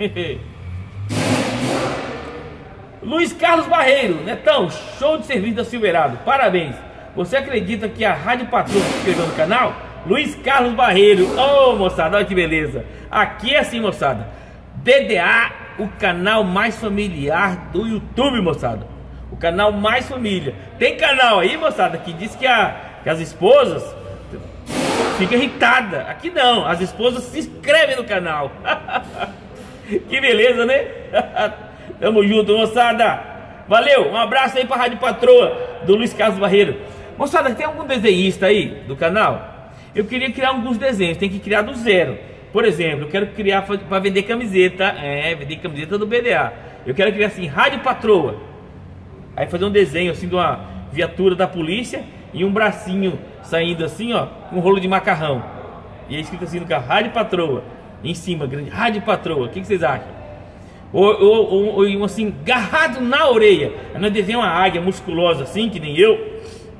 Luiz Carlos Barreiro, Netão, show de serviço da Silverado, parabéns. Você acredita que a Rádio Patrulha se inscreveu no canal? Luiz Carlos Barreiro, ô moçada, olha que beleza. Aqui é assim, moçada, BDA, o canal mais familiar do YouTube, moçada. O canal mais família. Tem canal aí, moçada, que diz que as esposas ficam irritadas. Aqui não, as esposas se inscrevem no canal. Que beleza, né? Tamo junto, moçada. Valeu, um abraço aí pra Rádio Patroa do Luiz Carlos Barreiro. Moçada, tem algum desenhista aí do canal? Eu queria criar alguns desenhos, tem que criar do zero. Por exemplo, eu quero criar para vender camiseta. Vender camiseta do BDA. Eu quero criar assim, Rádio Patroa. Aí fazer um desenho assim de uma viatura da polícia e um bracinho saindo assim, ó, com um rolo de macarrão. E aí escrito assim no carro, Rádio Patroa. E em cima, grande, Rádio Patroa. O que vocês acham? Ou assim, garrado na orelha. Aí nós desenhamos uma águia musculosa assim, que nem eu.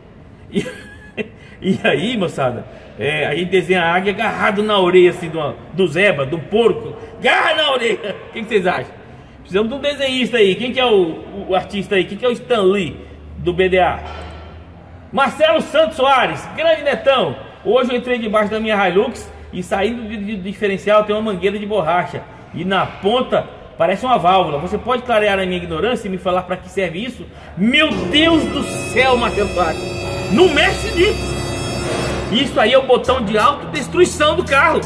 E aí, moçada, aí desenha a águia agarrado na orelha assim do Zeba, do porco. Garra na orelha. O que vocês acham? Precisamos de um desenhista aí. Quem que é o artista aí? Quem que é o Stan Lee do BDA? Marcelo Santos Soares, grande Netão. Hoje eu entrei debaixo da minha Hilux e saindo do diferencial tem uma mangueira de borracha. E na ponta parece uma válvula. Você pode clarear a minha ignorância e me falar para que serve isso? Meu Deus do céu, Marcelo Soares. Não mexe nisso. Isso aí é o botão de autodestruição do carro.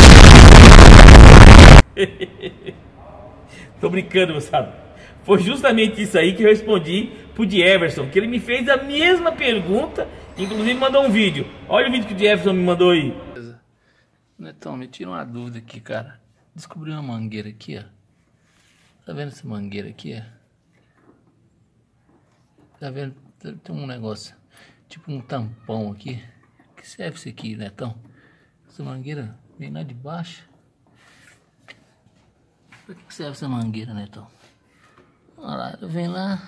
Tô brincando, moçada. Foi justamente isso aí que eu respondi pro Jefferson, que ele me fez a mesma pergunta, inclusive mandou um vídeo. Olha o vídeo que o Jefferson me mandou aí. Netão, me tira uma dúvida aqui, cara. Descobri uma mangueira aqui, ó. Tá vendo essa mangueira aqui, ó? Tá vendo? Tem um negócio, tipo um tampão aqui. Que serve isso aqui, Netão? Essa mangueira vem lá de baixo. Pra que serve essa mangueira, Netão? Olha lá, vem lá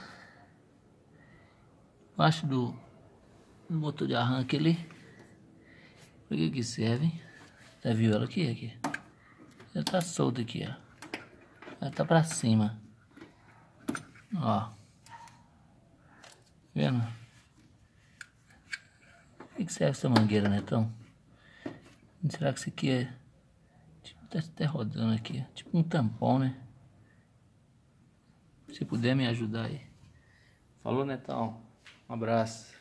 embaixo do motor de arranque ali. Pra que serve? Já viu ela aqui? Ela tá solta aqui, ó. Ela tá pra cima. Ó. Vendo? Pra que serve essa mangueira, Netão? Será que isso aqui é... Tipo, tá até rodando aqui. Tipo um tampão, né? Se puder me ajudar aí. Falou, Netão. Um abraço.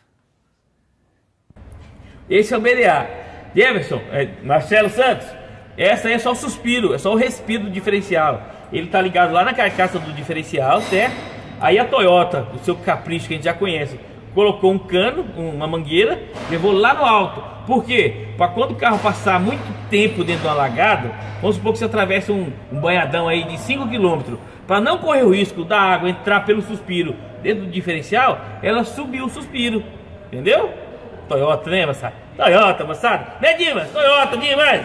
Esse é o BDA. Jefferson, Marcelo Santos. Essa aí é só o suspiro, é só o respiro do diferencial. Ele tá ligado lá na carcaça do diferencial, certo? Aí a Toyota, o seu capricho que a gente já conhece, colocou um cano, uma mangueira, levou lá no alto. Por quê? Para quando o carro passar muito tempo dentro de uma lagada, vamos supor que você atravessa um banhadão aí de 5 km, para não correr o risco da água entrar pelo suspiro dentro do diferencial, ela subiu o suspiro, entendeu? Toyota, lembra, sabe? Toyota, moçada. Né, Dimas? Toyota, Dimas.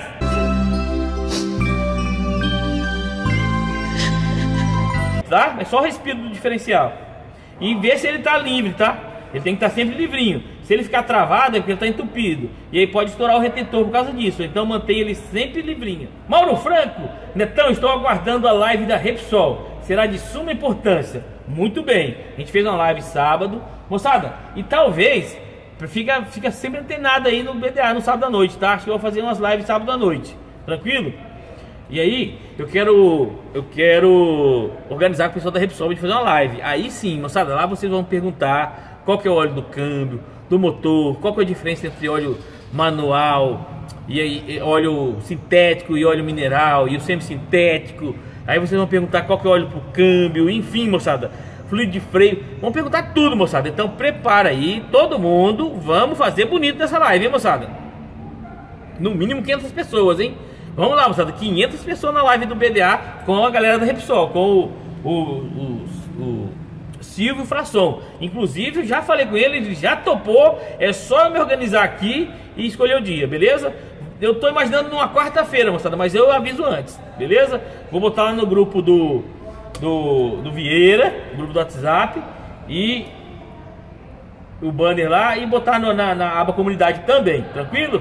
Tá? É só o respiro do diferencial. E ver se ele tá livre, tá? Ele tem que estar sempre livrinho. Se ele ficar travado é porque ele tá entupido. E aí pode estourar o retentor por causa disso. Então mantenha ele sempre livrinho. Mauro Franco, Netão, estou aguardando a live da Repsol. Será de suma importância. Muito bem. A gente fez uma live sábado. Moçada, e talvez fica sempre antenado aí no BDA no sábado à noite, tá? Acho que eu vou fazer umas lives sábado à noite. Tranquilo? E aí, eu quero organizar com o pessoal da Repsol de fazer uma live. Aí sim, moçada, lá vocês vão perguntar qual que é o óleo do câmbio, do motor, qual que é a diferença entre óleo manual e aí, óleo sintético e óleo mineral e o semi-sintético. Aí vocês vão perguntar qual que é o óleo pro câmbio, enfim, moçada, fluido de freio. Vão perguntar tudo, moçada. Então prepara aí, todo mundo, vamos fazer bonito nessa live, hein, moçada? No mínimo 500 pessoas, hein? Vamos lá, moçada, 500 pessoas na live do BDA com a galera da Repsol, com o Silvio Frasson. Inclusive, eu já falei com ele já topou. É só eu me organizar aqui e escolher o dia, beleza? Eu tô imaginando numa quarta-feira, moçada, mas eu aviso antes, beleza? Vou botar lá no grupo do Vieira, grupo do WhatsApp, e o banner lá, e botar na aba comunidade também, tranquilo?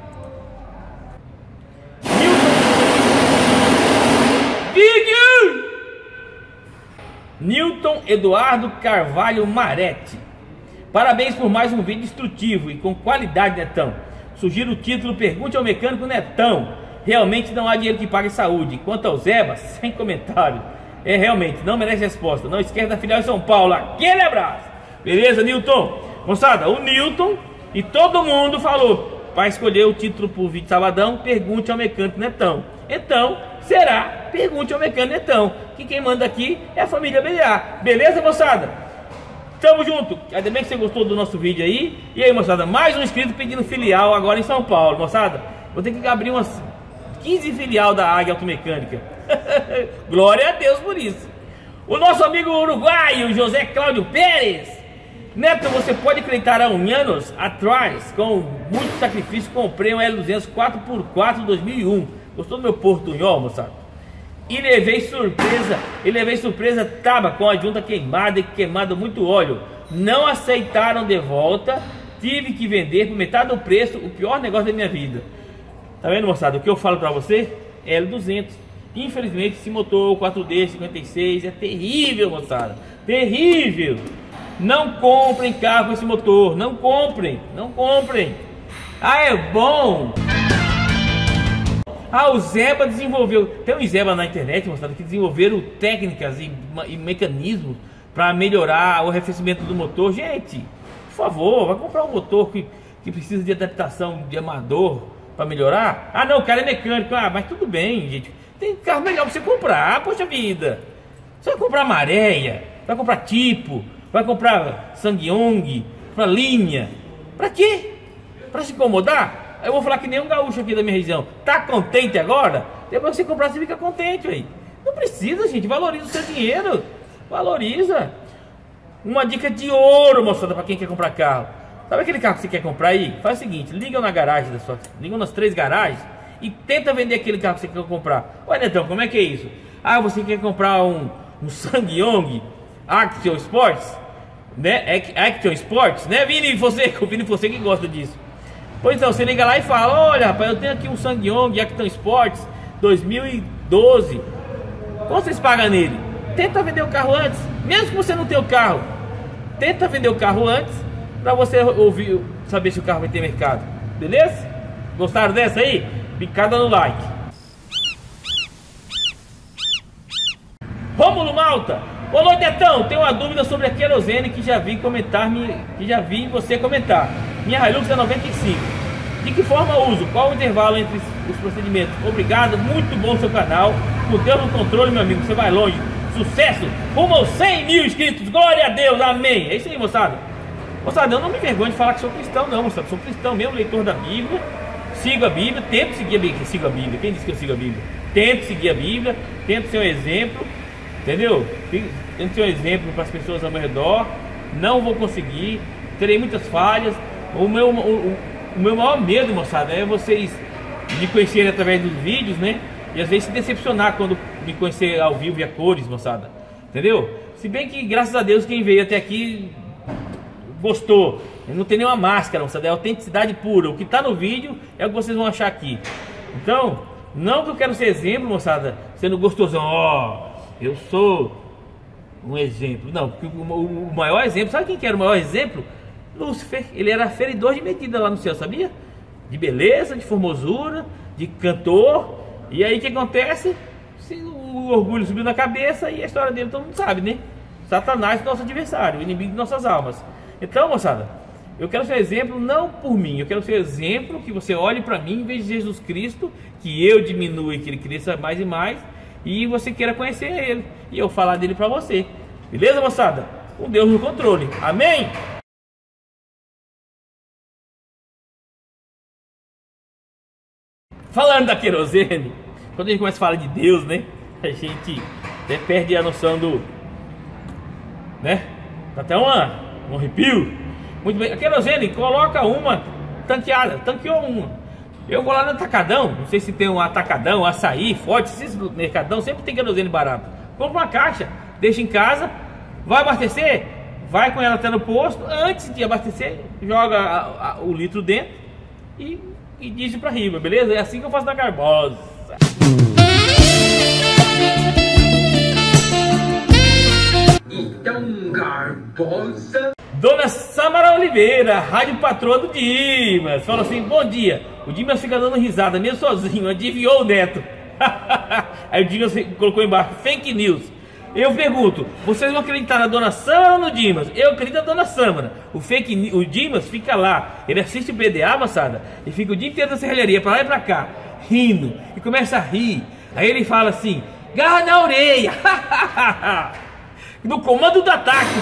Newton Eduardo Carvalho Maretti, parabéns por mais um vídeo instrutivo e com qualidade, Netão. Sugiro o título Pergunte ao Mecânico Netão. Realmente não há dinheiro que pague saúde. Quanto ao Zeba, sem comentário. Realmente, não merece resposta. Não esquece da filial em São Paulo. Aquele abraço. Beleza, Newton? Moçada, o Newton e todo mundo falou para escolher o título pro vídeo sabadão, Pergunte ao Mecânico Netão. Então, será Pergunte ao Mecânico Netão, que quem manda aqui é a família BDA. Beleza, moçada? Tamo junto. Ainda bem que você gostou do nosso vídeo aí. E aí, moçada, mais um inscrito pedindo filial agora em São Paulo, moçada. Vou ter que abrir umas 15 filial da Águia Automecânica. Glória a Deus por isso. O nosso amigo uruguaio José Cláudio Pérez. Neto, você pode acreditar há anos atrás, com muito sacrifício, comprei um L200 4x4 2001. Gostou do meu portunhol, moçada? E levei surpresa tava com a junta queimada e queimado muito óleo. Não aceitaram de volta, tive que vender por metade do preço, o pior negócio da minha vida. Tá vendo, moçada? O que eu falo pra você? L200. Infelizmente esse motor 4D 56 é terrível, moçada. Terrível. Não comprem carro com esse motor. Não comprem. Não comprem. Ah, é bom. Ah, o Zeba desenvolveu. Tem um Zeba na internet, mostrando que desenvolveram técnicas e mecanismos para melhorar o arrefecimento do motor. Gente, por favor, vai comprar um motor que precisa de adaptação de amador para melhorar. Ah, não, o cara é mecânico. Ah, mas tudo bem, gente. Tem carro melhor para você comprar. Poxa vida. Você vai comprar Maréia, vai comprar Tipo, vai comprar Sangyong, para linha. Para quê? Para se incomodar? Eu vou falar que nem um gaúcho aqui da minha região. Tá contente agora? Depois que você comprar, você fica contente, aí. Não precisa, gente. Valoriza o seu dinheiro. Valoriza. Uma dica de ouro, moçada, para quem quer comprar carro. Sabe aquele carro que você quer comprar aí? Faz o seguinte, liga na garagem da sua... Liga nas 3 garagens e tenta vender aquele carro que você quer comprar. Olha, Netão, como é que é isso? Ah, você quer comprar um Sangyong Action Sports, né? Action Sports, né, Vini? Você que gosta disso. Pois então, você liga lá e fala: olha, rapaz, eu tenho aqui um Sangyong Action Sports 2012. Quanto vocês pagam nele? Tenta vender o carro antes. Mesmo que você não tenha o carro, tenta vender o carro antes, para você saber se o carro vai ter mercado. Beleza? Gostaram dessa aí? Picada no like. Rômulo Malta. Olá, Netão, tenho uma dúvida sobre a querosene que já vi você comentar. Minha Hilux é 95. De que forma uso? Qual o intervalo entre os procedimentos? Obrigado, muito bom o seu canal. Com Deus no controle, meu amigo, você vai longe. Sucesso, rumo aos 100 mil inscritos. Glória a Deus, amém. É isso aí, moçada. Moçada, eu não me vergonho de falar que sou cristão, não, moçada. Sou cristão mesmo, leitor da Bíblia. Sigo a Bíblia, tento seguir a Bíblia. Sigo a Bíblia. Quem disse que eu sigo a Bíblia? Tento seguir a Bíblia, tento ser um exemplo. Entendeu? Tento ser um exemplo para as pessoas ao meu redor. Não vou conseguir, terei muitas falhas. O meu maior medo, moçada, é vocês me conhecerem através dos vídeos, né? E às vezes se decepcionar quando me conhecer ao vivo e a cores, moçada. Entendeu? Se bem que, graças a Deus, quem veio até aqui gostou. Não tem nenhuma máscara, moçada. É autenticidade pura. O que tá no vídeo é o que vocês vão achar aqui. Então, não que eu quero ser exemplo, moçada, sendo gostosão. Ó, eu sou um exemplo. Não, porque o maior exemplo, sabe quem que era o maior exemplo? Lúcifer. Ele era feridor de medida lá no céu, sabia? De beleza, de formosura, de cantor. E aí o que acontece? O orgulho subiu na cabeça e a história dele todo mundo sabe, né? Satanás, nosso adversário, o inimigo de nossas almas. Então, moçada, eu quero ser exemplo não por mim, eu quero ser exemplo que você olhe para mim em vez de Jesus Cristo, que eu diminua e que ele cresça mais e mais, e você queira conhecer ele, e eu falar dele para você. Beleza, moçada? Com Deus no controle. Amém? Falando da querosene, quando a gente começa a falar de Deus, né? A gente até perde a noção do... né? Dá até um arrepio. Muito bem, a querosene, coloca uma tanqueada, tanqueou uma. Eu vou lá no atacadão, não sei se tem um atacadão, açaí, forte, esses mercadão, sempre tem querosene barato. Compra uma caixa, deixa em casa, vai abastecer, vai com ela até no posto, antes de abastecer, joga o litro dentro e diz pra riba, beleza? É assim que eu faço na Garbosa. Então, Garbosa. Dona Samara Oliveira, rádio patroa do Dimas, falou assim: bom dia. O Dimas fica dando risada mesmo sozinho, adivinhou o neto. Aí o Dimas colocou embaixo: fake news. Eu pergunto, vocês vão acreditar na Dona Samara ou no Dimas? Eu acredito na Dona Samara. O Dimas fica lá, ele assiste o BDA, moçada, e fica o dia inteiro na serralheria, pra lá e pra cá, rindo, e começa a rir. Aí ele fala assim: garra na orelha. No comando do ataque.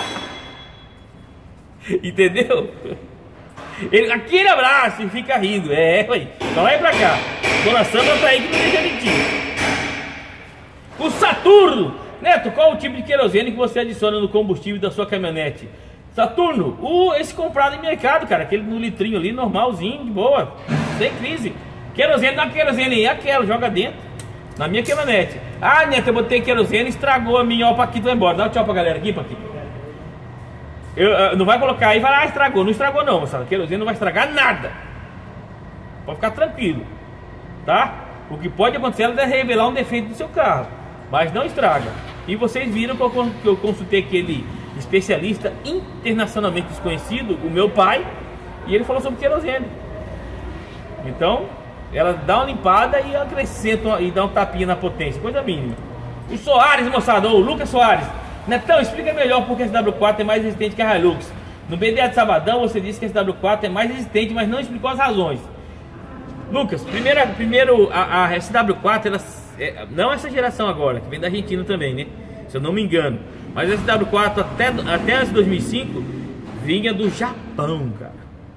Entendeu? Ele, aquele abraço e fica rindo. Ué, pra lá e pra cá. Dona Sandra tá aí que não deixa mentir. O Saturno. Neto, qual o tipo de querosene que você adiciona no combustível da sua caminhonete? Saturno, esse comprado em mercado, cara. Aquele no litrinho ali, normalzinho, de boa, sem crise. Querosene, não é querosene aí, é aquela, joga dentro. Na minha caminhonete. Ah, Neto, eu botei querosene, estragou a minha. Ó, o Paquito vai embora. Dá um tchau pra galera aqui, Paquito. Não vai colocar aí e vai, estragou. Não estragou não, moçada. Querosene não vai estragar nada. Pode ficar tranquilo, tá? O que pode acontecer é revelar um defeito do seu carro, mas não estraga. E vocês viram que eu consultei aquele especialista internacionalmente desconhecido, o meu pai, e ele falou sobre querosene. Então, ela dá uma limpada e acrescenta e dá um tapinha na potência, coisa mínima. O Soares, moçada, o Lucas Soares. Netão, explica melhor porque a SW4 é mais resistente que a Hilux. No BDA de Sabadão você disse que a SW4 é mais resistente, mas não explicou as razões. Lucas, primeiro a SW4, ela, não essa geração agora, que vem da Argentina também, né? Se eu não me engano. Mas a SW4 até antes de 2005 vinha do Japão, cara.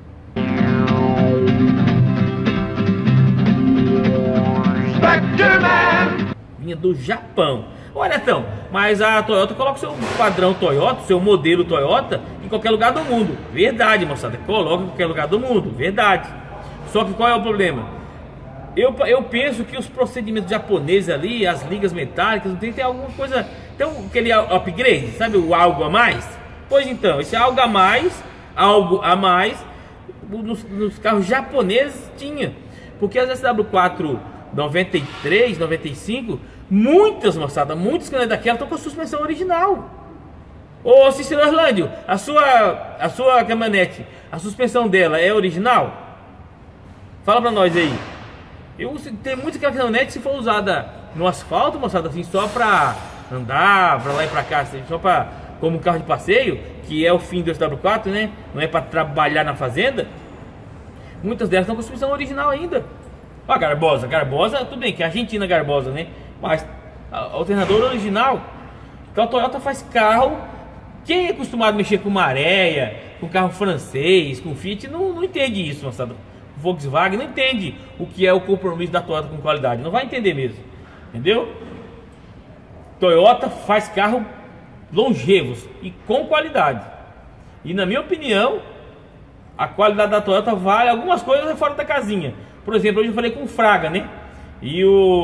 Vinha do Japão. Olha, então, mas a Toyota coloca o seu padrão Toyota, o seu modelo Toyota em qualquer lugar do mundo. Verdade, moçada, coloca em qualquer lugar do mundo, verdade. Só que qual é o problema? Eu penso que os procedimentos japoneses ali, as ligas metálicas, não tem alguma coisa, tem aquele upgrade, sabe, o algo a mais? Pois então, esse algo a mais, nos carros japoneses tinha. Porque as SW4 93, 95, muitas, moçada, muitos que não é daquela estão com a suspensão original. Ô Cícero Orlândio, a sua caminhonete, a suspensão dela é original? Fala pra nós aí. Tem muita caminhonete, se for usada no asfalto, moçada, assim, só pra andar, pra lá e pra cá, assim, só pra, como carro de passeio, que é o fim do SW4, né? Não é pra trabalhar na fazenda. Muitas delas estão com suspensão original ainda. Ó, Garbosa, tudo bem, que é Argentina Garbosa, né? Mas alternador original. Então a Toyota faz carro. Quem é acostumado a mexer com Maré, com carro francês, com Fiat, não entende isso, moçada. Volkswagen não entende o que é o compromisso da Toyota com qualidade. Não vai entender mesmo. Entendeu? Toyota faz carro longevos e com qualidade. E na minha opinião, a qualidade da Toyota vale algumas coisas fora da casinha. Por exemplo, hoje eu falei com o Fraga, né? E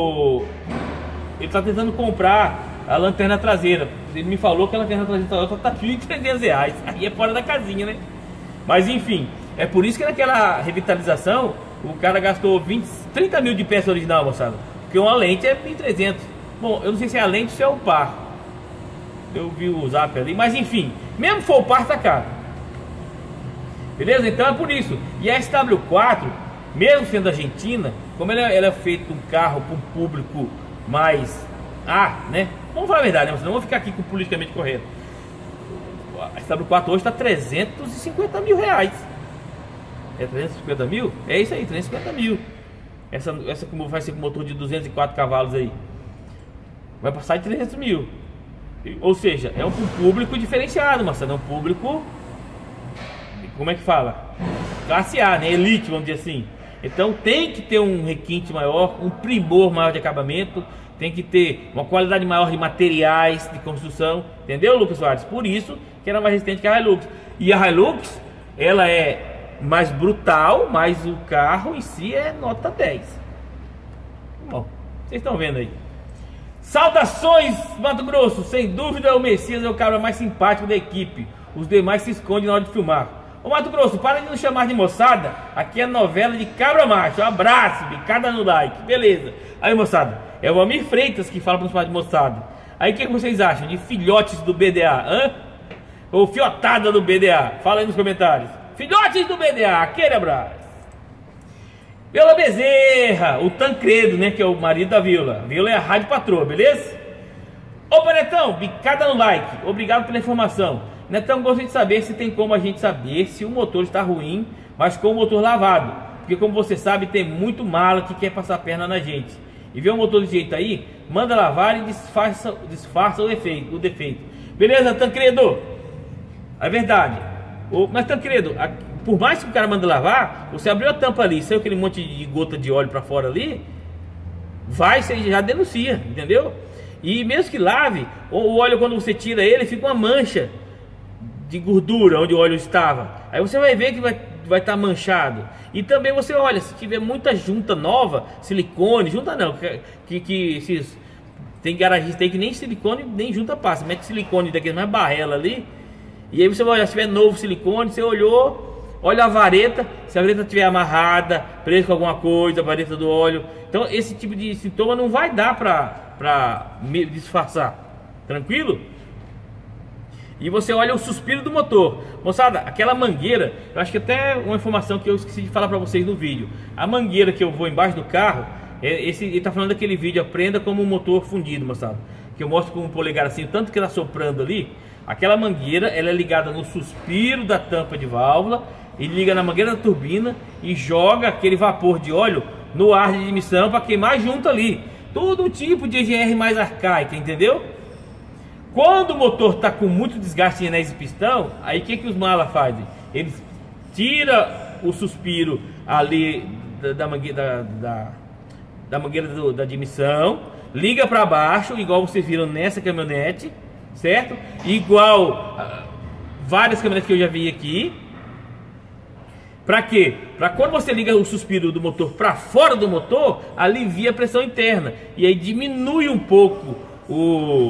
ele tá tentando comprar a lanterna traseira. Ele me falou que a lanterna traseira da Toyota tá R$1.300. Aí é fora da casinha, né? Mas enfim, é por isso que naquela revitalização o cara gastou 30 mil de peça original, moçada. Porque uma lente é 1.300. Bom, eu não sei se é a lente ou se é o par. Eu vi o zap ali, mas enfim, mesmo for o par, tá caro. Beleza? Então é por isso. E a SW4, mesmo sendo argentina, como ela é feita um carro para um público mais né? Vamos falar a verdade, né? Não vamos ficar aqui com o politicamente correto. A SW4 hoje está 350 mil reais. É 350 mil? É isso aí, 350 mil. Essa como vai ser com motor de 204 cavalos aí, vai passar de 300 mil. Ou seja, é um público diferenciado, mas é um público, como é que fala? Classe A, né? Elite, vamos dizer assim. Então tem que ter um requinte maior, um primor maior de acabamento, tem que ter uma qualidade maior de materiais de construção, entendeu, Lucas Soares? Por isso que ela é mais resistente que a Hilux. E a Hilux, ela é mais brutal, mas o carro em si é nota 10. Bom, vocês estão vendo aí. Saudações, Mato Grosso. Sem dúvida o Messias é o cara mais simpático da equipe. Os demais se escondem na hora de filmar. Ô Mato Grosso, para de nos chamar de moçada. Aqui é novela de cabra macho. Um abraço, bicada no like. Beleza. Aí, moçada, é o Amir Freitas que fala para nos chamar de moçada. Aí o que vocês acham de filhotes do BDA? Hã? Ou fiotada do BDA? Fala aí nos comentários. Filhotes do BDA, aquele abraço. Viola Bezerra, o Tancredo, né, que é o marido da Viola. Viola é a rádio patroa, beleza? Opa, Netão, bicada no like. Obrigado pela informação. Netão, gostaria de saber se tem como a gente saber se o motor está ruim, mas com o motor lavado. Porque como você sabe, tem muito mala que quer passar a perna na gente. E vê o motor do jeito aí, manda lavar e disfarça o defeito. Beleza, Tancredo? É verdade. Mas Tancredo, por mais que o cara manda lavar, você abriu a tampa ali, saiu aquele monte de gota de óleo para fora ali, você já denuncia, entendeu? E mesmo que lave, o óleo, quando você tira ele, fica uma mancha de gordura onde o óleo estava. Aí você vai ver que vai estar manchado. E também você olha, se tiver muita junta nova, silicone, junta não, tem garagista aí que nem silicone nem junta passa, mete silicone daquele mais barrela ali. E aí você vai olhar, se tiver novo silicone, você olhou, olha a vareta, se a vareta estiver amarrada, presa com alguma coisa, a vareta do óleo. Então esse tipo de sintoma não vai dar pra disfarçar, tranquilo? E você olha o suspiro do motor. Moçada, aquela mangueira, eu acho que até uma informação que eu esqueci de falar pra vocês no vídeo. A mangueira que eu vou embaixo do carro, ele tá falando daquele vídeo, aprenda como um motor fundido, moçada. Que eu mostro com um polegar assim, o tanto que tá soprando ali. Aquela mangueira, ela é ligada no suspiro da tampa de válvula, e liga na mangueira da turbina e joga aquele vapor de óleo no ar de admissão para queimar junto ali. Todo um tipo de EGR mais arcaica, entendeu? Quando o motor está com muito desgaste em anéis e pistão, aí o que os malas fazem? Eles tiram o suspiro ali da mangueira da admissão, liga para baixo, igual vocês viram nessa caminhonete, certo? Igual várias caminhonetes que eu já vi aqui. Para quê? Para quando você liga o suspiro do motor para fora do motor, alivia a pressão interna e aí diminui um pouco o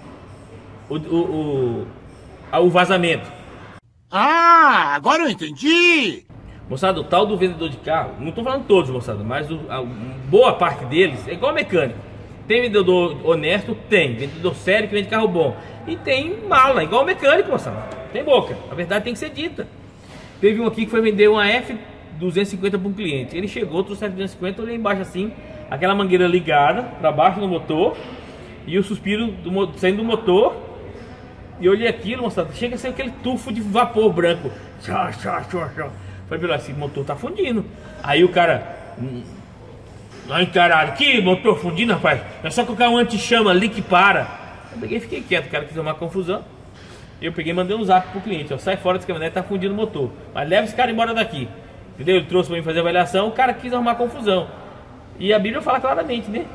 vazamento. Ah, agora eu entendi. Moçada, o tal do vendedor de carro, não estou falando todos, moçada, mas boa parte deles é igual mecânico. Tem vendedor honesto? Tem. Vendedor sério que vende carro bom. E tem mala, igual mecânico, moçada. Tem boca. A verdade tem que ser dita. Teve um aqui que foi vender uma F250 para um cliente. Ele chegou, trouxe a F250, eu olhei embaixo assim, aquela mangueira ligada para baixo do motor e o suspiro saindo do motor. E eu olhei aquilo, moçada, chega a ser aquele tufo de vapor branco. Falei, esse motor tá fundindo. Aí o cara, ai caralho, que motor fundindo, rapaz? É só colocar um anti-chama ali que para. Eu peguei e fiquei quieto, o cara quis uma confusão. Eu peguei e mandei um zap pro cliente, ó, sai fora desse caminhonete, tá fundindo o motor. Mas leva esse cara embora daqui. Entendeu? Ele trouxe pra mim fazer a avaliação, o cara quis arrumar confusão. E a Bíblia fala claramente, né?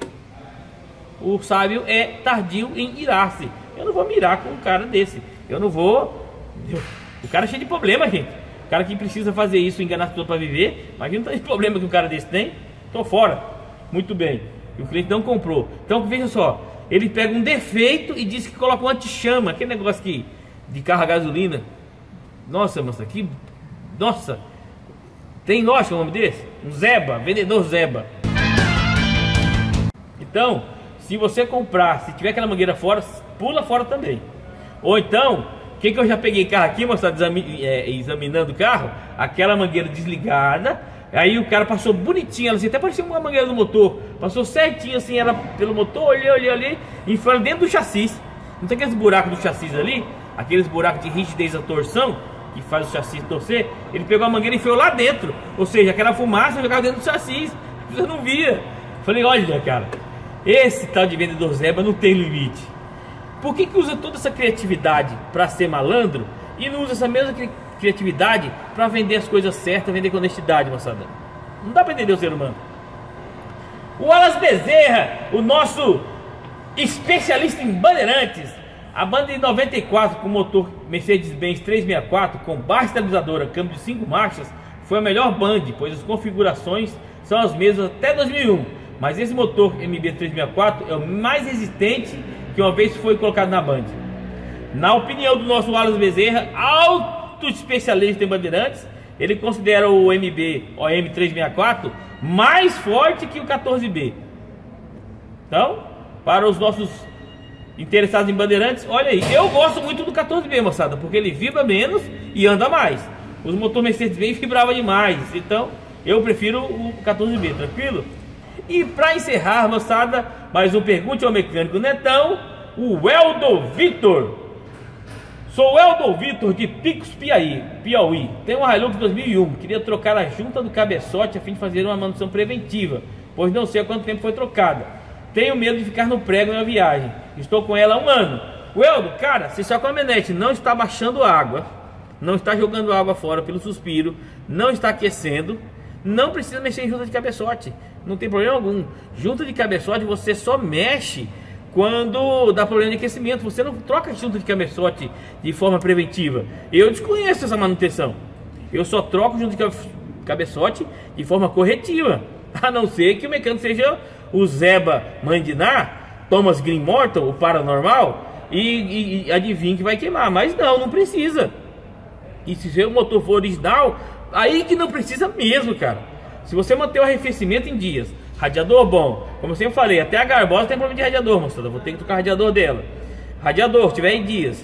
O sábio é tardio em irar-se. Eu não vou mirar com um cara desse. Eu não vou... O cara é cheio de problema, gente. O cara que precisa fazer isso, enganar as pessoas para viver, imagina o tanto de problema que um cara desse tem. Tô fora. Muito bem. E o cliente não comprou. Então veja só, ele pega um defeito e diz que coloca um anti-chama, aquele negócio que, de carro a gasolina. Nossa, moça, que... Nossa, tem lógica o nome desse? Um Zeba, vendedor Zeba. Então, se você comprar, se tiver aquela mangueira fora, pula fora também. Ou então, o que eu já peguei carro aqui, moçada, examinando o carro, aquela mangueira desligada, aí o cara passou bonitinho, ela assim, até parecia uma mangueira do motor, passou certinho assim, ela pelo motor, olhei, e foi dentro do chassi. Não tem aqueles buracos do chassi ali, aqueles buracos de rigidez da torção, que faz o chassi torcer, ele pegou a mangueira e enfiou lá dentro, ou seja, aquela fumaça jogava dentro do chassi, você não via. Falei, olha cara, esse tal de vendedor Zeba não tem limite. Por que usa toda essa criatividade para ser malandro e não usa essa mesma criatividade para vender as coisas certas, vender com honestidade, moçada? Não dá para entender o ser humano. O Wallace Bezerra, o nosso especialista em bandeirantes, a banda de 94 com motor Mercedes-Benz 364 com baixa estabilizadora, câmbio de 5 marchas, foi a melhor Band, pois as configurações são as mesmas até 2001. Mas esse motor MB364 é o mais resistente que uma vez foi colocado na Band. Na opinião do nosso Wallace Bezerra, alto especialista em bandeirantes, ele considera o MB364 mais forte que o 14B. Então, para os nossos interessados em bandeirantes, olha aí, eu gosto muito do 14B, moçada, porque ele vibra menos e anda mais. Os motores Mercedes-Benz vibravam demais, então eu prefiro o 14B, tranquilo? E para encerrar, moçada, mais um Pergunte ao Mecânico Netão, o Eldo Vitor. Sou o Eldo Vitor de Picos, Piauí. Tenho uma Hilux 2001, queria trocar a junta do cabeçote a fim de fazer uma manutenção preventiva, pois não sei há quanto tempo foi trocada. Tenho medo de ficar no prego em uma viagem, estou com ela há 1 ano. O Eldo, cara, se sua caminhonete não está baixando água, não está jogando água fora pelo suspiro, não está aquecendo, não precisa mexer em junta de cabeçote, não tem problema algum. Junta de cabeçote você só mexe quando dá problema de aquecimento, você não troca junta de cabeçote de forma preventiva. Eu desconheço essa manutenção, eu só troco junta de cabeçote de forma corretiva, a não ser que o mecânico seja o Zeba Mandiná, Thomas Green Morton, o paranormal, e adivinha que vai queimar, mas não precisa. E se seu motor for original, aí que não precisa mesmo, cara. Se você manter o arrefecimento em dias, radiador bom, como eu sempre falei, até a Garbosa tem problema de radiador, moçada, vou ter que trocar o radiador dela. Radiador, se tiver em dias,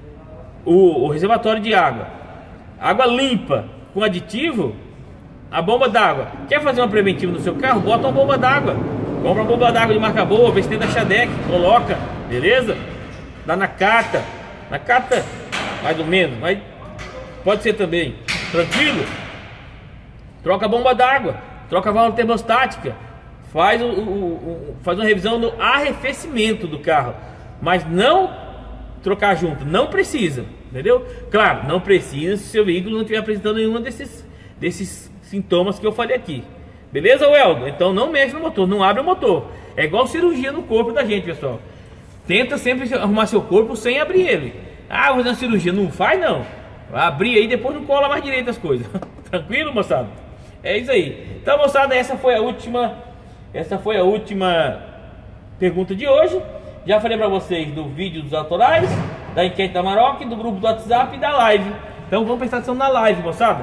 o reservatório de água, água limpa com aditivo, a bomba d'água. Quer fazer uma preventiva no seu carro? Bota uma bomba d'água. Compra uma bomba d'água de marca boa, vê se tem da Shadec, coloca, beleza? Dá na cata, mais ou menos, mas pode ser também, tranquilo? Troca a bomba d'água, troca a válvula termostática, faz uma revisão do arrefecimento do carro, mas não trocar junto, não precisa, entendeu? Claro, não precisa se seu veículo não estiver apresentando nenhum desses sintomas que eu falei aqui, beleza, Weldo? Então não mexe no motor, não abre o motor, é igual cirurgia no corpo da gente, pessoal. Tenta sempre arrumar seu corpo sem abrir ele. Ah, vou fazer uma cirurgia, não faz não, abrir aí, depois não cola mais direito as coisas. Tranquilo, moçada? É isso aí. Então, moçada, essa foi a última pergunta de hoje. Já falei pra vocês do vídeo dos autorais, da enquete da Maroc, do grupo do WhatsApp e da live. Então vamos prestar atenção na live, moçada.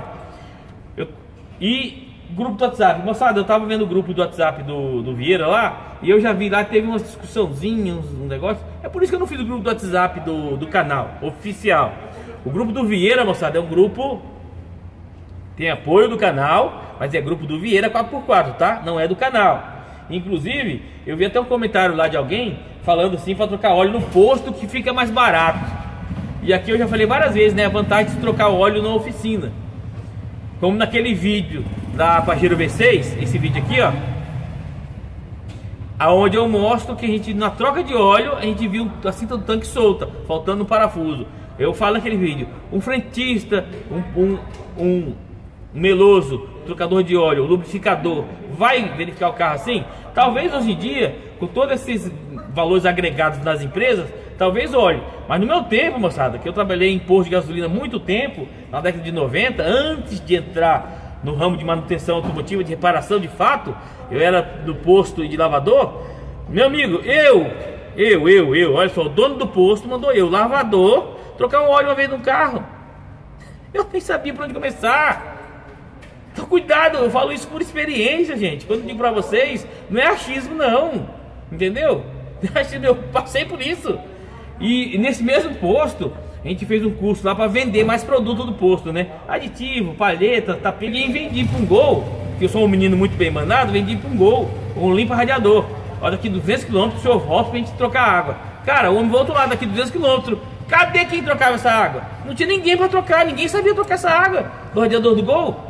E grupo do WhatsApp, moçada, eu tava vendo o grupo do WhatsApp do Vieira lá, e eu já vi lá, teve umas discussãozinhas, um negócio. É por isso que eu não fiz o grupo do WhatsApp do canal oficial. O grupo do Vieira, moçada, é um grupo, tem apoio do canal, mas é grupo do Vieira 4x4, tá? Não é do canal. Inclusive, eu vi até um comentário lá de alguém falando assim para trocar óleo no posto que fica mais barato. E aqui eu já falei várias vezes, né? A vantagem de trocar óleo na oficina. Como naquele vídeo da Pajero V6, esse vídeo aqui, ó, aonde eu mostro que a gente, na troca de óleo, a gente viu a cinta do tanque solta, faltando um parafuso. Eu falo naquele vídeo, um frentista, um meloso, trocador de óleo, lubrificador, vai verificar o carro assim? Talvez hoje em dia, com todos esses valores agregados nas empresas, talvez olhe. Mas no meu tempo, moçada, que eu trabalhei em posto de gasolina há muito tempo, na década de 90, antes de entrar no ramo de manutenção automotiva, de reparação de fato, eu era do posto e de lavador. Meu amigo, olha só, o dono do posto mandou eu, lavador, trocar um óleo uma vez no carro. Eu nem sabia por onde começar. Então cuidado, eu falo isso por experiência, gente. Quando eu digo pra vocês, não é achismo não, entendeu? Eu passei por isso. E nesse mesmo posto, a gente fez um curso lá para vender mais produto do posto, né? Aditivo, palheta, tapete. E vendi para um Gol, que eu sou um menino muito bem mandado, vendi para um Gol, um limpa radiador. Olha, daqui 200 km o senhor volta pra gente trocar água. Cara, o homem voltou lá daqui 200 km. Cadê quem trocava essa água? Não tinha ninguém para trocar, ninguém sabia trocar essa água do radiador do Gol.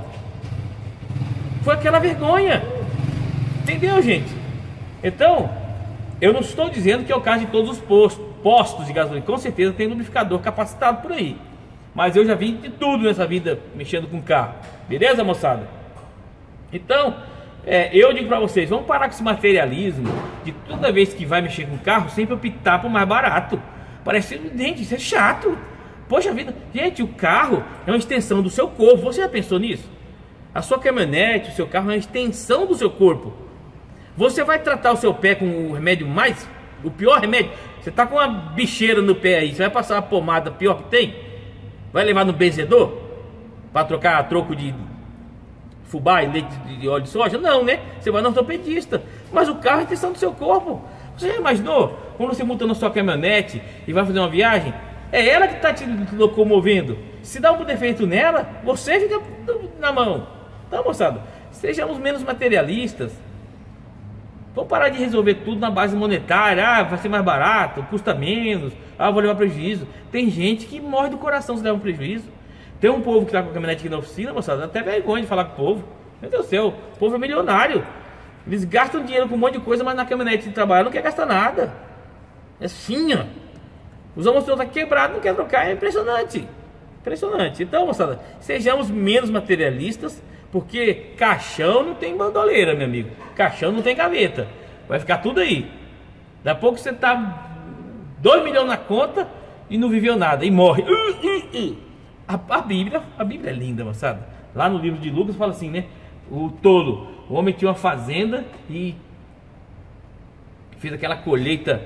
Foi aquela vergonha. Entendeu, gente? Então, eu não estou dizendo que é o caso de todos os postos de gasolina. Com certeza tem lubrificador capacitado por aí. Mas eu já vi de tudo nessa vida mexendo com carro. Beleza, moçada? Então, eu digo pra vocês, vamos parar com esse materialismo de toda vez que vai mexer com carro, sempre optar por mais barato. Parece, gente, isso é chato. Poxa vida, gente, o carro é uma extensão do seu corpo. Você já pensou nisso? A sua caminhonete, o seu carro é uma extensão do seu corpo. Você vai tratar o seu pé com o remédio o pior remédio? Você tá com uma bicheira no pé aí, você vai passar uma pomada pior que tem? Vai levar no benzedor? Para trocar a troco de fubá e leite de óleo de soja? Não, né? Você vai no ortopedista. Mas o carro é a extensão do seu corpo. Você já imaginou? Quando você monta na sua caminhonete e vai fazer uma viagem, é ela que está te locomovendo. Se dá um defeito nela, você fica na mão. Então, moçada, sejamos menos materialistas. Vamos parar de resolver tudo na base monetária. Ah, vai ser mais barato, custa menos. Ah, vou levar prejuízo. Tem gente que morre do coração se leva um prejuízo. Tem um povo que está com a caminhonete aqui na oficina, moçada, dá até vergonha de falar com o povo. Meu Deus do céu, o povo é milionário. Eles gastam dinheiro com um monte de coisa, mas na caminhonete de trabalho não quer gastar nada. É assim, ó. Os homens estão quebrados, não quer trocar, é impressionante. Impressionante. Então, moçada, sejamos menos materialistas, porque caixão não tem bandoleira, meu amigo. Caixão não tem gaveta. Vai ficar tudo aí. Daqui a pouco você tá 2 milhões na conta e não viveu nada, e morre. A Bíblia é linda, moçada. Lá no livro de Lucas fala assim, né? O tolo, o homem tinha uma fazenda e fez aquela colheita,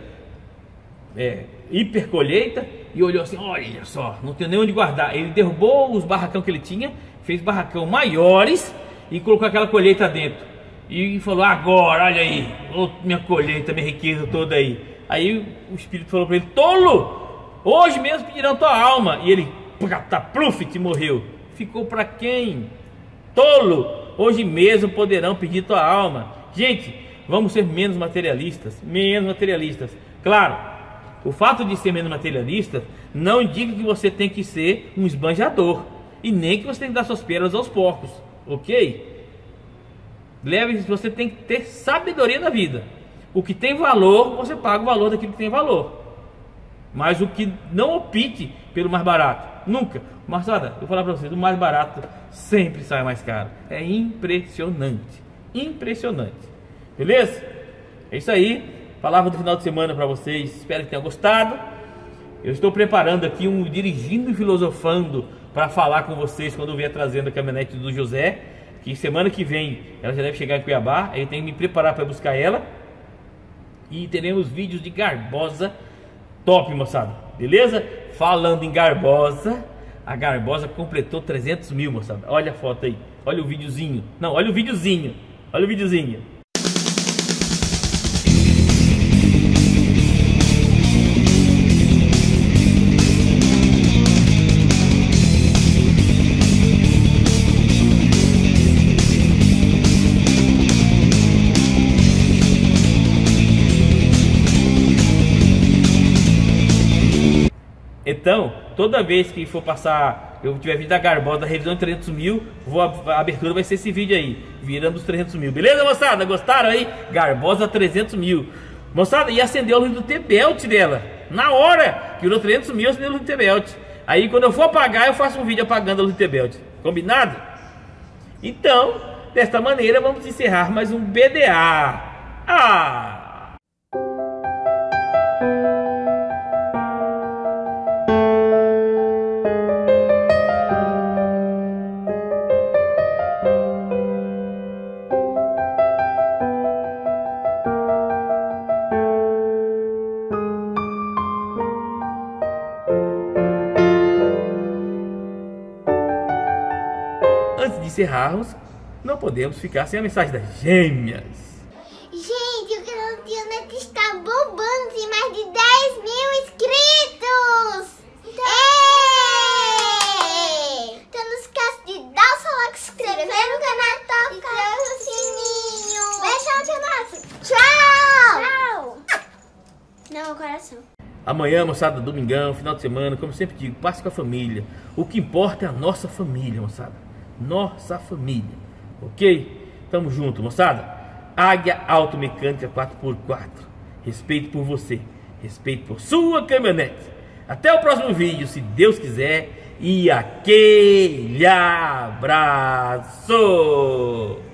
hiper colheita, e olhou assim, olha só, não tem nem onde guardar. Ele derrubou os barracão que ele tinha, fez barracão maiores e colocou aquela colheita dentro. E falou, agora, olha aí, minha colheita, minha riqueza toda aí. Aí o Espírito falou para ele, tolo, hoje mesmo pedirão tua alma. E ele, pluf, morreu. Ficou para quem? Tolo, hoje mesmo poderão pedir tua alma. Gente, vamos ser menos materialistas. Menos materialistas. Claro, o fato de ser menos materialista não indica que você tem que ser um esbanjador. E nem que você tem que dar suas pérolas aos porcos. Ok? Você tem que ter sabedoria na vida. O que tem valor, você paga o valor daquilo que tem valor. Mas o que não opte pelo mais barato, nunca. Moçada, eu vou falar para vocês, o mais barato sempre sai mais caro. É impressionante. Impressionante. Beleza? É isso aí. Palavra do final de semana para vocês. Espero que tenham gostado. Eu estou preparando aqui um Dirigindo e Filosofando para falar com vocês quando eu vier trazendo a caminhonete do José. Que semana que vem ela já deve chegar em Cuiabá. Aí eu tenho que me preparar para buscar ela. E teremos vídeos de Garbosa top, moçada. Beleza? Falando em Garbosa, a Garbosa completou 300 mil, moçada. Olha a foto aí. Olha o videozinho. Não, olha o videozinho. Olha o videozinho. Então, toda vez que for passar, eu tiver vídeo da Garbosa, da revisão de 300 mil, a abertura vai ser esse vídeo aí, virando os 300 mil. Beleza, moçada? Gostaram aí? Garbosa 300 mil. Moçada, e acendeu a luz do T-Belt dela. Na hora, virou 300 mil, acendeu a luz do T-Belt. Aí, quando eu for apagar, eu faço um vídeo apagando a luz do T-Belt. Combinado? Então, desta maneira, vamos encerrar mais um BDA. Antes de encerrarmos, não podemos ficar sem a mensagem das gêmeas. Gente, o canal do Tio Neto está bombando, tem mais de 10.000 inscritos! Então não esquece de dar o seu like, se inscrever no canal, tocar o sininho. Beijo, Tio Neto! Tchau! Não, coração. Amanhã, moçada, domingão, final de semana, como sempre digo, passe com a família. O que importa é a nossa família, moçada. Nossa família, ok? Tamo junto, moçada. Águia Automecânica 4x4. Respeito por você, respeito por sua caminhonete. Até o próximo vídeo, se Deus quiser. E aquele abraço!